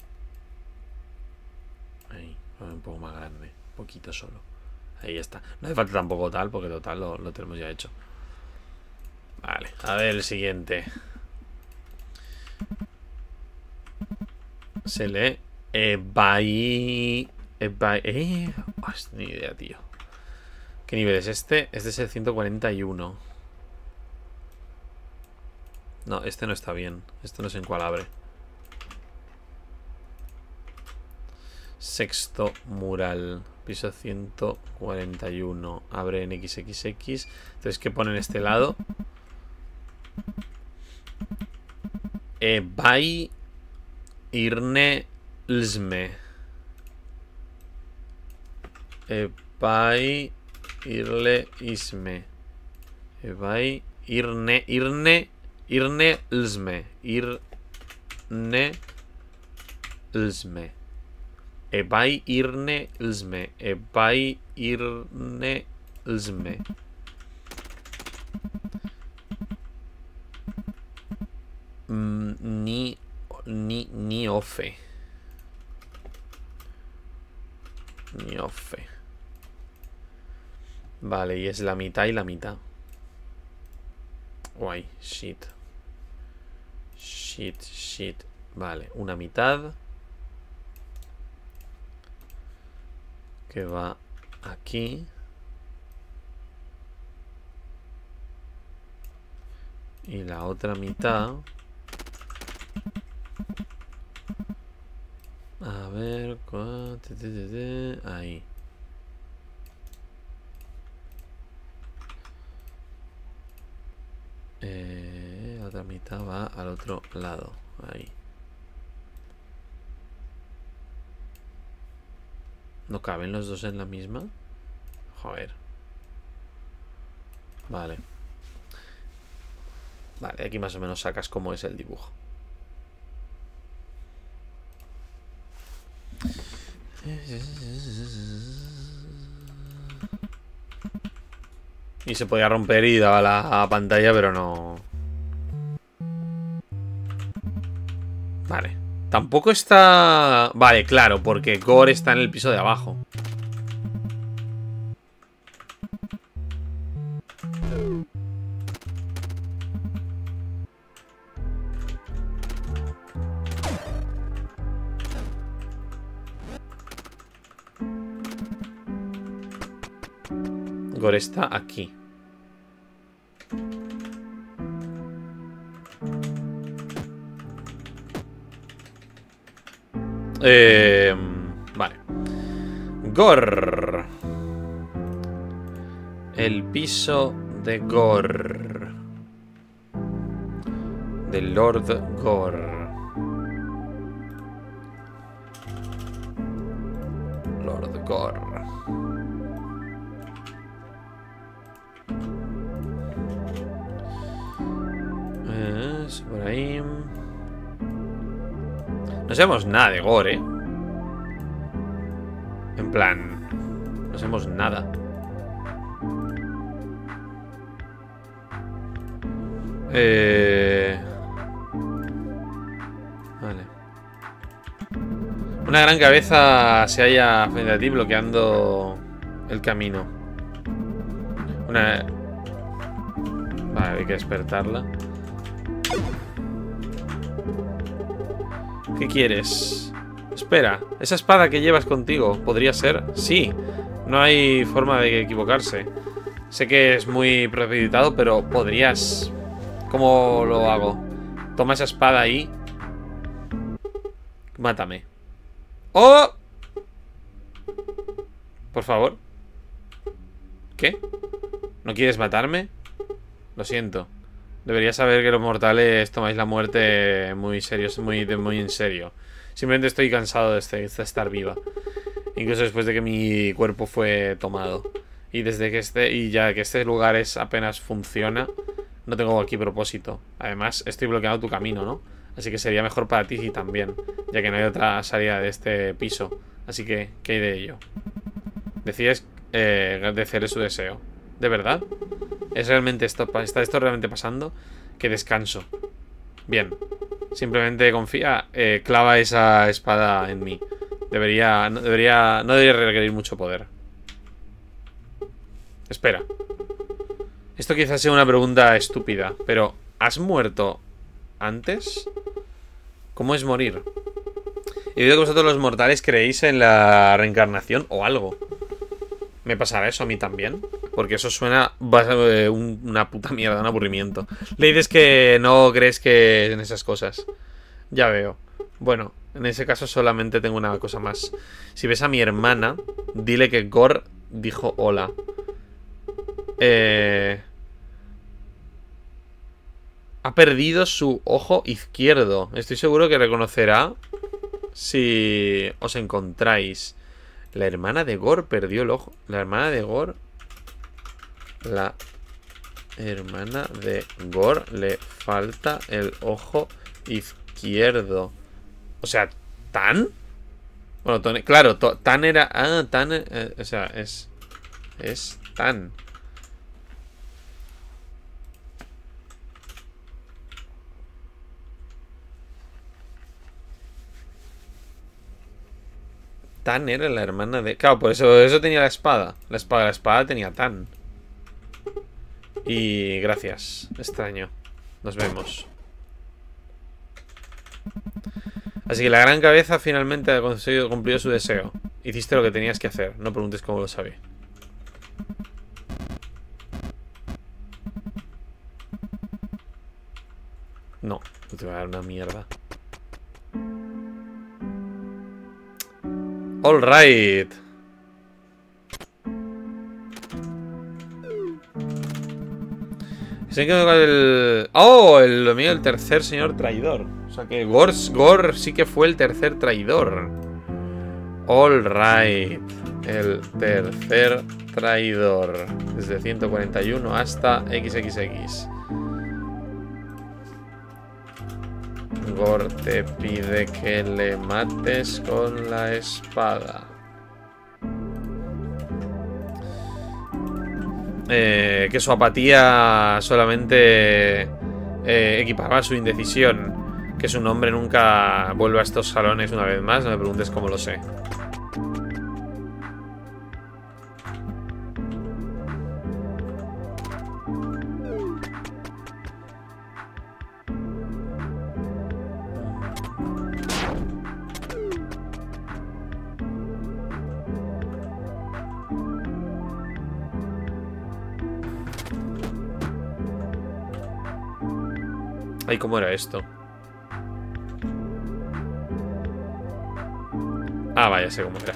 Ahí, un poco más grande. Un poquito solo. Ahí está. No hace falta tampoco tal, porque total lo, lo tenemos ya hecho. Vale, a ver el siguiente. Se lee Ebai... Ebai... Eh... Oh, ni idea, tío. ¿Qué nivel es este? Este es el ciento cuarenta y uno. No, este no está bien. Esto no sé en cuál abre. Sexto mural. Piso ciento cuarenta y uno. Abre en equis equis equis. Entonces, ¿qué pone en este lado? Ebai Irne Lsme. Ebai Irle Isme. Ebai Irne Irne Irne Lsme. Irne Lsme. Ebai Irne Lsme. Ebai Irne Lsme. Ni Ni Ni ofe. Ni ofe. Vale, y es la mitad y la mitad. Guay, shit. Shit, shit. Vale, una mitad que va aquí. Y la otra mitad. A ver, ahí. Eh, la otra mitad va al otro lado. Ahí. ¿No caben los dos en la misma? Joder. Vale. Vale, aquí más o menos sacas cómo es el dibujo. Y se podía romper y daba la pantalla, pero no. Vale. Tampoco está... Vale, claro, porque Gore está en el piso de abajo. Gore está aquí. Eh, vale. Gore. El piso de Gore. De Lord Gore. Lord Gore. Es por ahí. No sabemos nada de Gore, ¿eh? En plan, no sabemos nada. Eh... Vale. Una gran cabeza se halla frente a ti bloqueando el camino. Una... Vale, hay que despertarla. ¿Qué quieres? Espera, esa espada que llevas contigo, ¿podría ser? Sí, no hay forma de equivocarse. Sé que es muy precipitado, pero podrías... ¿Cómo lo hago? Toma esa espada ahí. Mátame. ¡Oh! Por favor. ¿Qué? ¿No quieres matarme? Lo siento. Deberías saber que los mortales tomáis la muerte muy serio, muy, muy en serio. Simplemente estoy cansado de, este, de estar viva. Incluso después de que mi cuerpo fue tomado. Y desde que este, y ya que este lugar es apenas funciona, no tengo aquí propósito. Además, estoy bloqueando tu camino, ¿no? Así que sería mejor para ti también, ya que no hay otra salida de este piso. Así que, ¿qué hay de ello? Decides eh, de hacer su deseo. ¿De verdad? ¿Es realmente esto, ¿Está esto realmente pasando? Que descanso. Bien. Simplemente confía. Eh, clava esa espada en mí. Debería no, debería. no debería requerir mucho poder. Espera. Esto quizás sea una pregunta estúpida, pero ¿has muerto antes? ¿Cómo es morir? He oído que vosotros los mortales creéis en la reencarnación o algo. ¿Me pasará eso a mí también? Porque eso suena eh, un, una puta mierda, un aburrimiento. Le dices que no crees que en esas cosas. Ya veo. Bueno, en ese caso solamente tengo una cosa más. Si ves a mi hermana, dile que Gore dijo hola. Eh... Ha perdido su ojo izquierdo. Estoy seguro que reconocerá si os encontráis. La hermana de Gore perdió el ojo. La hermana de Gore. La hermana de Gore le falta el ojo izquierdo. O sea, ¿Tan? Bueno, Tone, claro, to, Tan era... Ah, Tan... Eh, o sea, es... Es Tan. Tan era la hermana de... Claro, por eso, eso tenía la espada. La espada, la espada tenía Tan. Y gracias. Extraño. Nos vemos. Así que la gran cabeza finalmente ha conseguido cumplir su deseo. Hiciste lo que tenías que hacer. No preguntes cómo lo sabía. No, no te voy a dar una mierda. All right. Sé que el... Oh, el lo mío, el tercer señor traidor. O sea que Gore, Gore sí que fue el tercer traidor. All right. El tercer traidor. Desde ciento cuarenta y uno hasta equis equis equis. Gore te pide que le mates con la espada. Eh, que su apatía solamente eh, equipará su indecisión. Que su nombre nunca vuelva a estos salones una vez más. No me preguntes cómo lo sé. Ay, ¿cómo era esto? Ah, vaya, sé cómo era.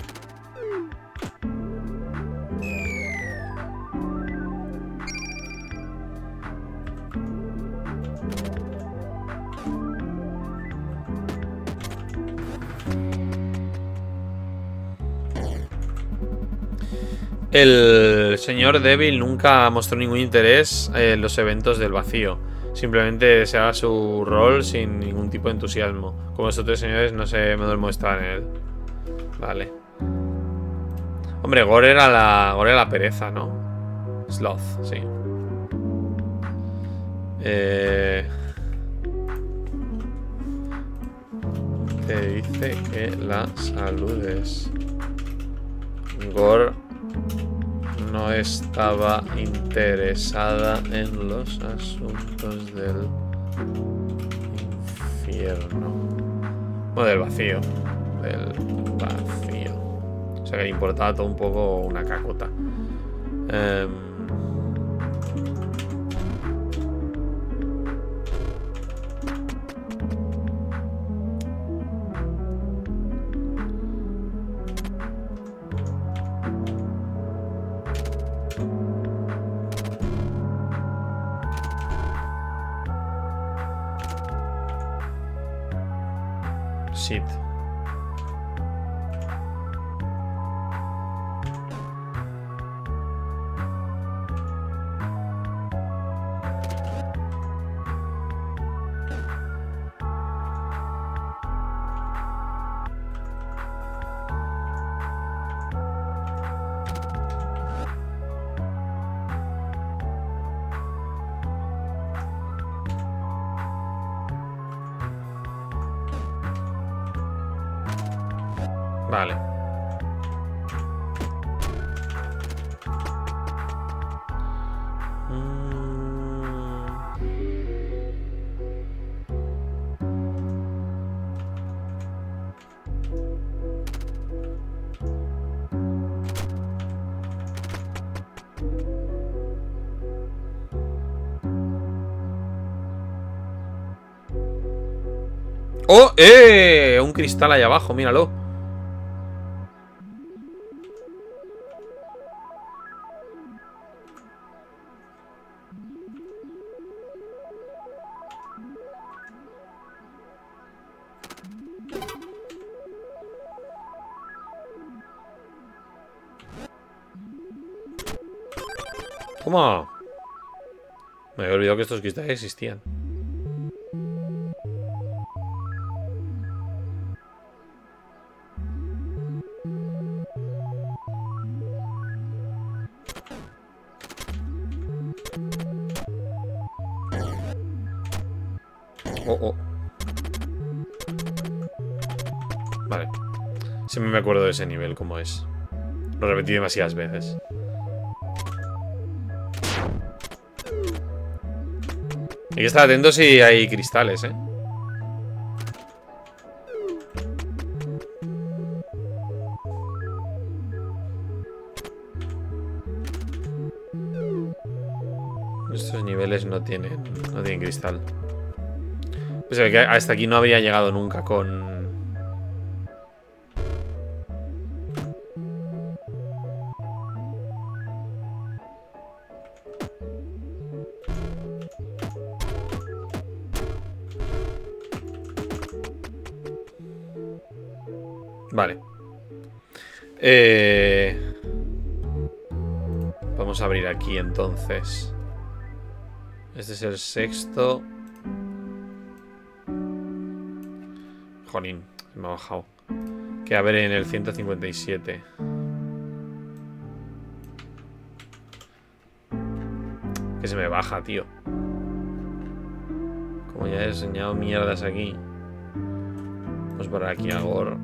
El señor Devil nunca mostró ningún interés en los eventos del vacío. Simplemente deseaba su rol sin ningún tipo de entusiasmo. Como los otros señores, no se me demuestra en él. Vale. Hombre, Gore era la, Gore era la pereza, ¿no? Sloth, sí. Eh... Te dice que la saludes. Gore no estaba interesada en los asuntos del infierno. O del vacío. Del vacío. O sea que le importaba todo un poco una cacota. Eh... Shit. Vale. ¡Oh! ¡Eh! Un cristal ahí abajo, míralo. ¿Cómo? Me había olvidado que estos cristales existían. Oh, oh. Vale. Siempre me acuerdo de ese nivel, cómo es. Lo repetí demasiadas veces. Hay que estar atentos si hay cristales, eh. Estos niveles no tienen, no tienen cristal. Pues se ve que hasta aquí no había llegado nunca con... Vale. Eh... Vamos a abrir aquí entonces. Este es el sexto. Jolín, me ha bajado. Que a ver en el ciento cincuenta y siete. Que se me baja, tío. Como ya he enseñado mierdas aquí. Vamos por aquí a Gore.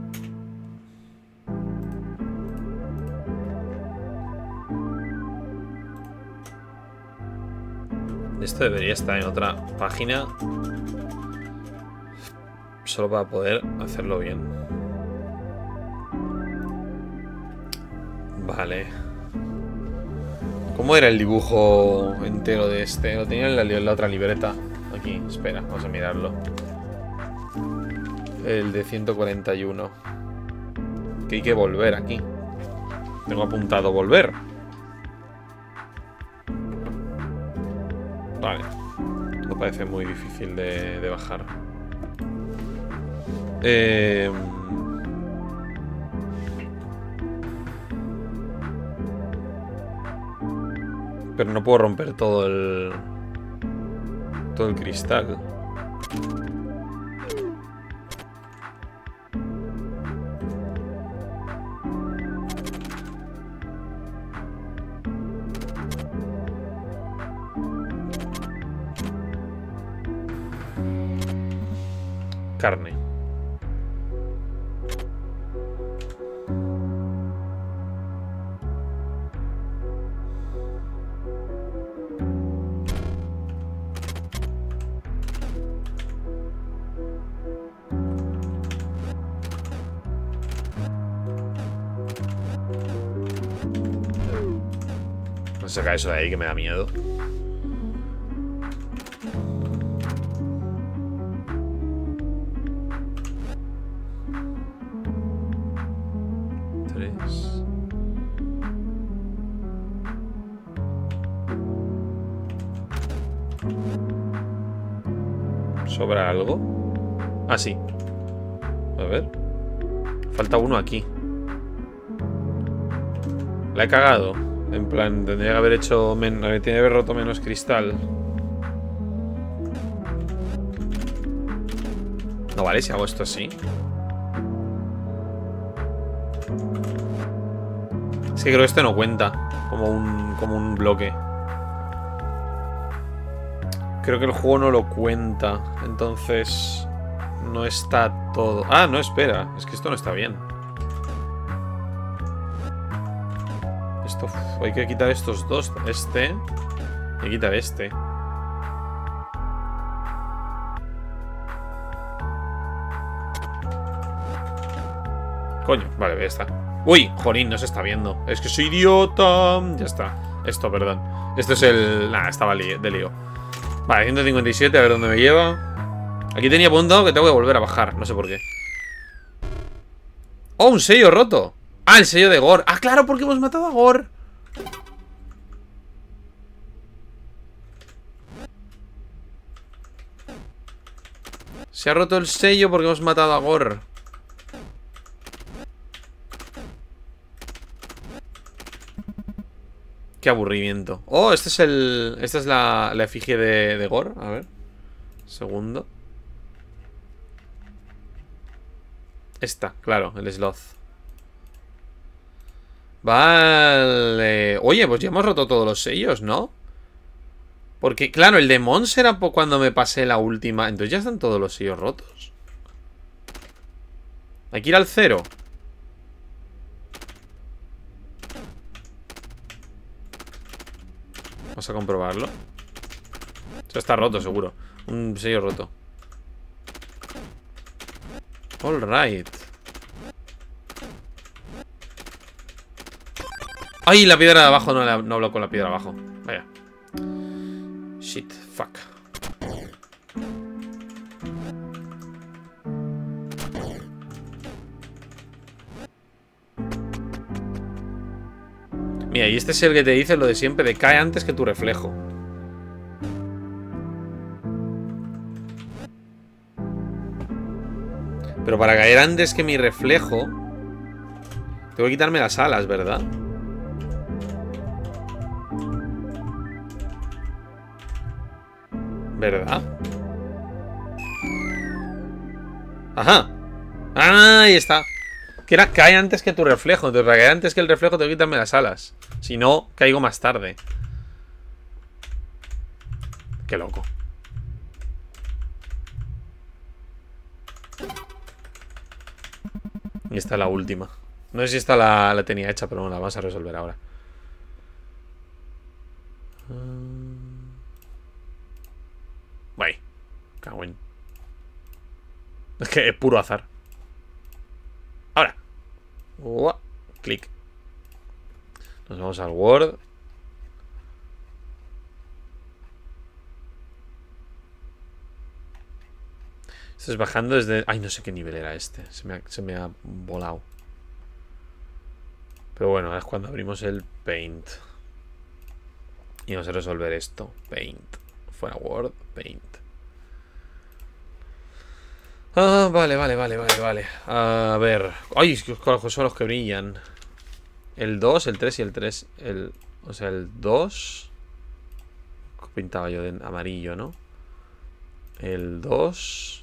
Esto debería estar en otra página. Solo para poder hacerlo bien. Vale. ¿Cómo era el dibujo entero de este? Lo tenía en la, en la otra libreta. Aquí, espera, vamos a mirarlo. El de ciento cuarenta y uno. Que hay que volver aquí. Tengo apuntado volver. Vale. No parece muy difícil de, de bajar. Eh... Pero no puedo romper todo el... Todo el cristal. Carne. No se saca eso de ahí que me da miedo. ¿Sobra algo? Ah, sí. A ver. Falta uno aquí. La he cagado. En plan, tendría que haber hecho... Men tiene que haber roto menos cristal. No vale si hago esto así. Es que creo que este no cuenta como un, como un bloque. Creo que el juego no lo cuenta. Entonces no está todo... Ah, no, espera. Es que esto no está bien. Esto, uf, hay que quitar estos dos. Este. Y quitar este. Coño, vale, ya está. Uy, jolín, no se está viendo. Es que soy idiota. Ya está. Esto, perdón. Esto es el... Nah, estaba de lío. Vale, ciento cincuenta y siete, a ver dónde me lleva. Aquí tenía apuntado que tengo que volver a bajar. No sé por qué. ¡Oh, un sello roto! Ah, el sello de Gore. Ah, claro, porque hemos matado a Gore. Se ha roto el sello porque hemos matado a Gore. Qué aburrimiento. Oh, este es el... Esta es la, la efigie de, de Gore. A ver. Segundo. Esta, claro, el Sloth. Vale. Oye, pues ya hemos roto todos los sellos, ¿no? Porque, claro, el de Mons era cuando me pasé la última. Entonces ya están todos los sellos rotos. Hay que ir al cero. Vamos a comprobarlo. Esto está roto, seguro. Un sello roto. All right. ¡Ay! La piedra de abajo. No, la, no hablo con la piedra de abajo. Vaya. Shit. Fuck. Mira, y este es el que te dice lo de siempre, de cae antes que tu reflejo. Pero para caer antes que mi reflejo tengo que quitarme las alas, ¿verdad? ¿Verdad? Ajá. Ah, ahí está. Que era cae antes que tu reflejo. Entonces para caer antes que el reflejo tengo que quitarme las alas. Si no, caigo más tarde. Qué loco. Y esta es la última. No sé si esta la, la tenía hecha, pero no la vamos a resolver ahora. Guay. Cago en... Es que es puro azar. Ahora. Uah. Clic. Nos vamos al Word. Esto es bajando desde... Ay, no sé qué nivel era este. Se me ha, se me ha volado. Pero bueno, ahora es cuando abrimos el Paint. Y vamos a resolver esto. Paint. Fuera Word. Paint. Ah, vale, vale, vale, vale, vale. A ver. Ay, es que son los que brillan. El dos, el tres y el tres. El, o sea, el dos. Pintaba yo de amarillo, ¿no? El dos.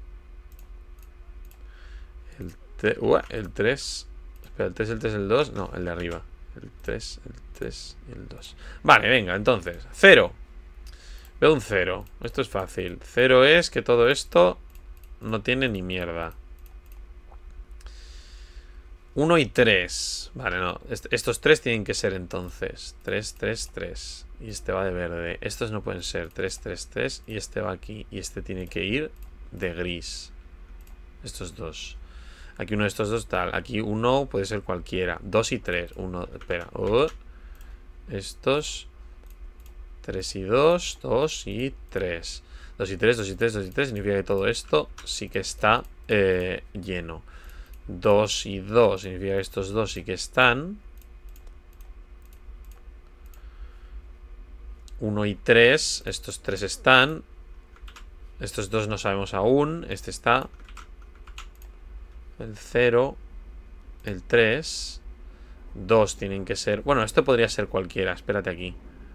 El, uh, el tres. Espera, el tres, el tres, el dos. No, el de arriba. El tres, el tres y el dos. Vale, venga, entonces. Cero. Veo un cero. Esto es fácil. Cero es que todo esto no tiene ni mierda. uno y tres. Vale, no. Est estos tres tienen que ser entonces. tres, tres, tres. Y este va de verde. Estos no pueden ser. tres, tres, tres. Y este va aquí. Y este tiene que ir de gris. Estos dos. Aquí uno de estos dos tal. Aquí uno puede ser cualquiera. dos y tres. Uno. Espera. Uh. Estos. tres y dos. dos y tres. dos y tres, dos y tres, dos y tres. Significa que todo esto sí que está eh, lleno. dos y dos. Significa que estos dos sí que están. uno y tres. Estos tres están. Estos dos no sabemos aún. Este está. El cero. El tres. dos tienen que ser... Bueno, esto podría ser cualquiera. Espérate aquí.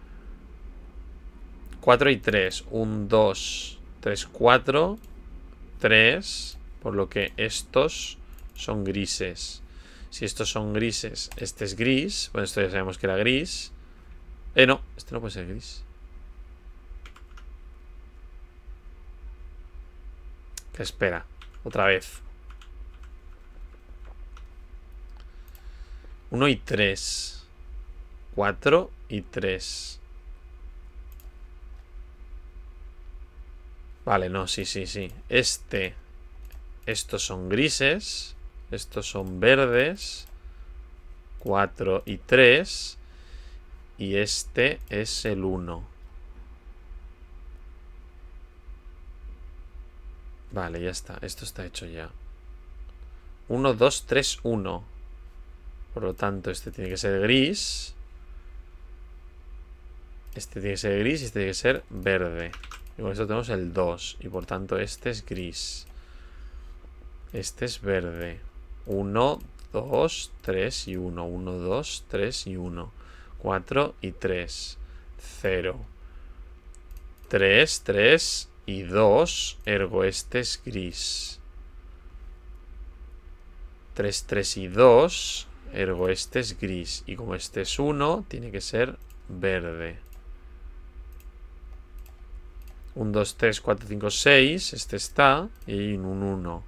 cuatro y tres. uno, dos, tres, cuatro. tres. Por lo que estos son grises. Si estos son grises, este es gris. Bueno, esto ya sabemos que era gris. Eh, no. Este no puede ser gris. Que espera. Otra vez. uno y tres. cuatro y tres. Vale, no, sí, sí, sí. Este. Estos son grises. Estos son verdes. cuatro y tres. Y este es el uno. Vale, ya está. Esto está hecho ya. uno, dos, tres, uno. Por lo tanto, este tiene que ser gris. Este tiene que ser gris y este tiene que ser verde. Y con esto tenemos el dos. Y por tanto, este es gris. Este es verde. uno, dos, tres y uno. uno, dos, tres y uno. cuatro y tres. cero. tres, tres y dos. Ergo este es gris. tres, tres y dos. Ergo este es gris. Y como este es uno, tiene que ser verde. uno, dos, tres, cuatro, cinco, seis. Este está. Y hay un uno.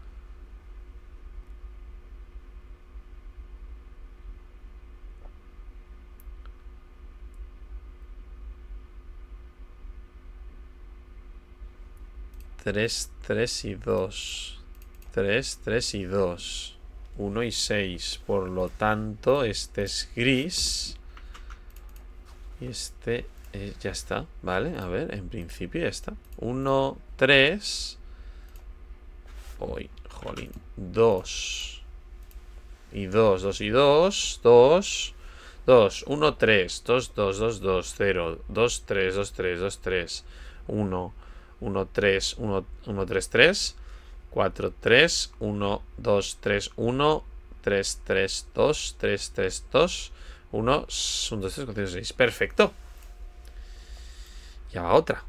tres, tres y dos. tres, tres y dos. uno y seis. Por lo tanto, este es gris. Y este eh, ya está. Vale, a ver, en principio ya está. uno, tres. Uy, jolín. dos. Y dos, dos y dos. dos. dos, uno, tres. dos, dos, dos, dos, cero. dos, tres, dos, tres, dos, tres. uno. uno, tres, uno, uno, tres, tres. cuatro, tres, uno, dos, tres, uno. tres, tres, dos, tres, tres, dos. uno, uno, dos, tres, cuatro, seis. Perfecto. Ya va otra.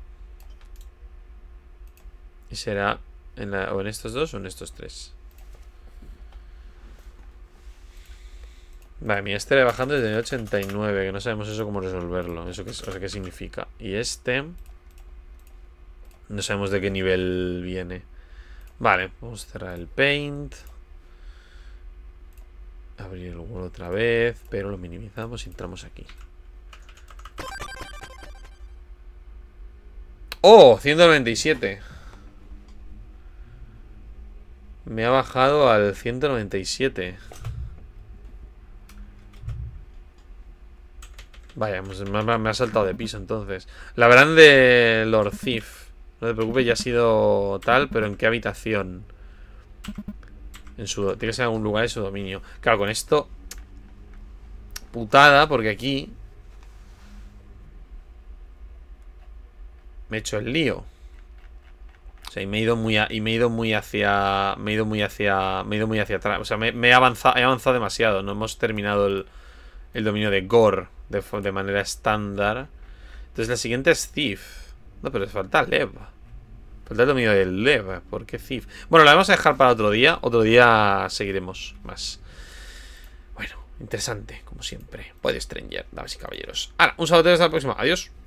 Y será en la, o en estos dos o en estos tres. Vale, mi este va bajando desde ochenta y nueve. Que no sabemos eso cómo resolverlo. Eso qué, o sea, qué significa. Y este no sabemos de qué nivel viene. Vale, vamos a cerrar el paint. Abrir el Word otra vez. Pero lo minimizamos y entramos aquí. ¡Oh! ciento noventa y siete. Me ha bajado al ciento noventa y siete. Vaya, pues me, me ha saltado de piso entonces. La verán de Lord Thief. No te preocupes, ya ha sido tal, pero ¿en qué habitación? En su, tiene que ser en algún lugar de su dominio. Claro, con esto putada, porque aquí me he hecho el lío. O sea, y me he ido muy a, y me he ido muy hacia me he ido muy hacia me he ido muy hacia atrás. O sea, me, me he avanzado he avanzado demasiado. No hemos terminado el, el dominio de Gore de, de manera estándar. Entonces la siguiente es Thief. No, pero les falta Lev. Falta el dominio del Lev. ¿Por qué Thief? Bueno, la vamos a dejar para otro día. Otro día seguiremos más. Bueno, interesante, como siempre. Puede Stranger, damas y caballeros. Ahora, un saludo hasta la próxima. Adiós.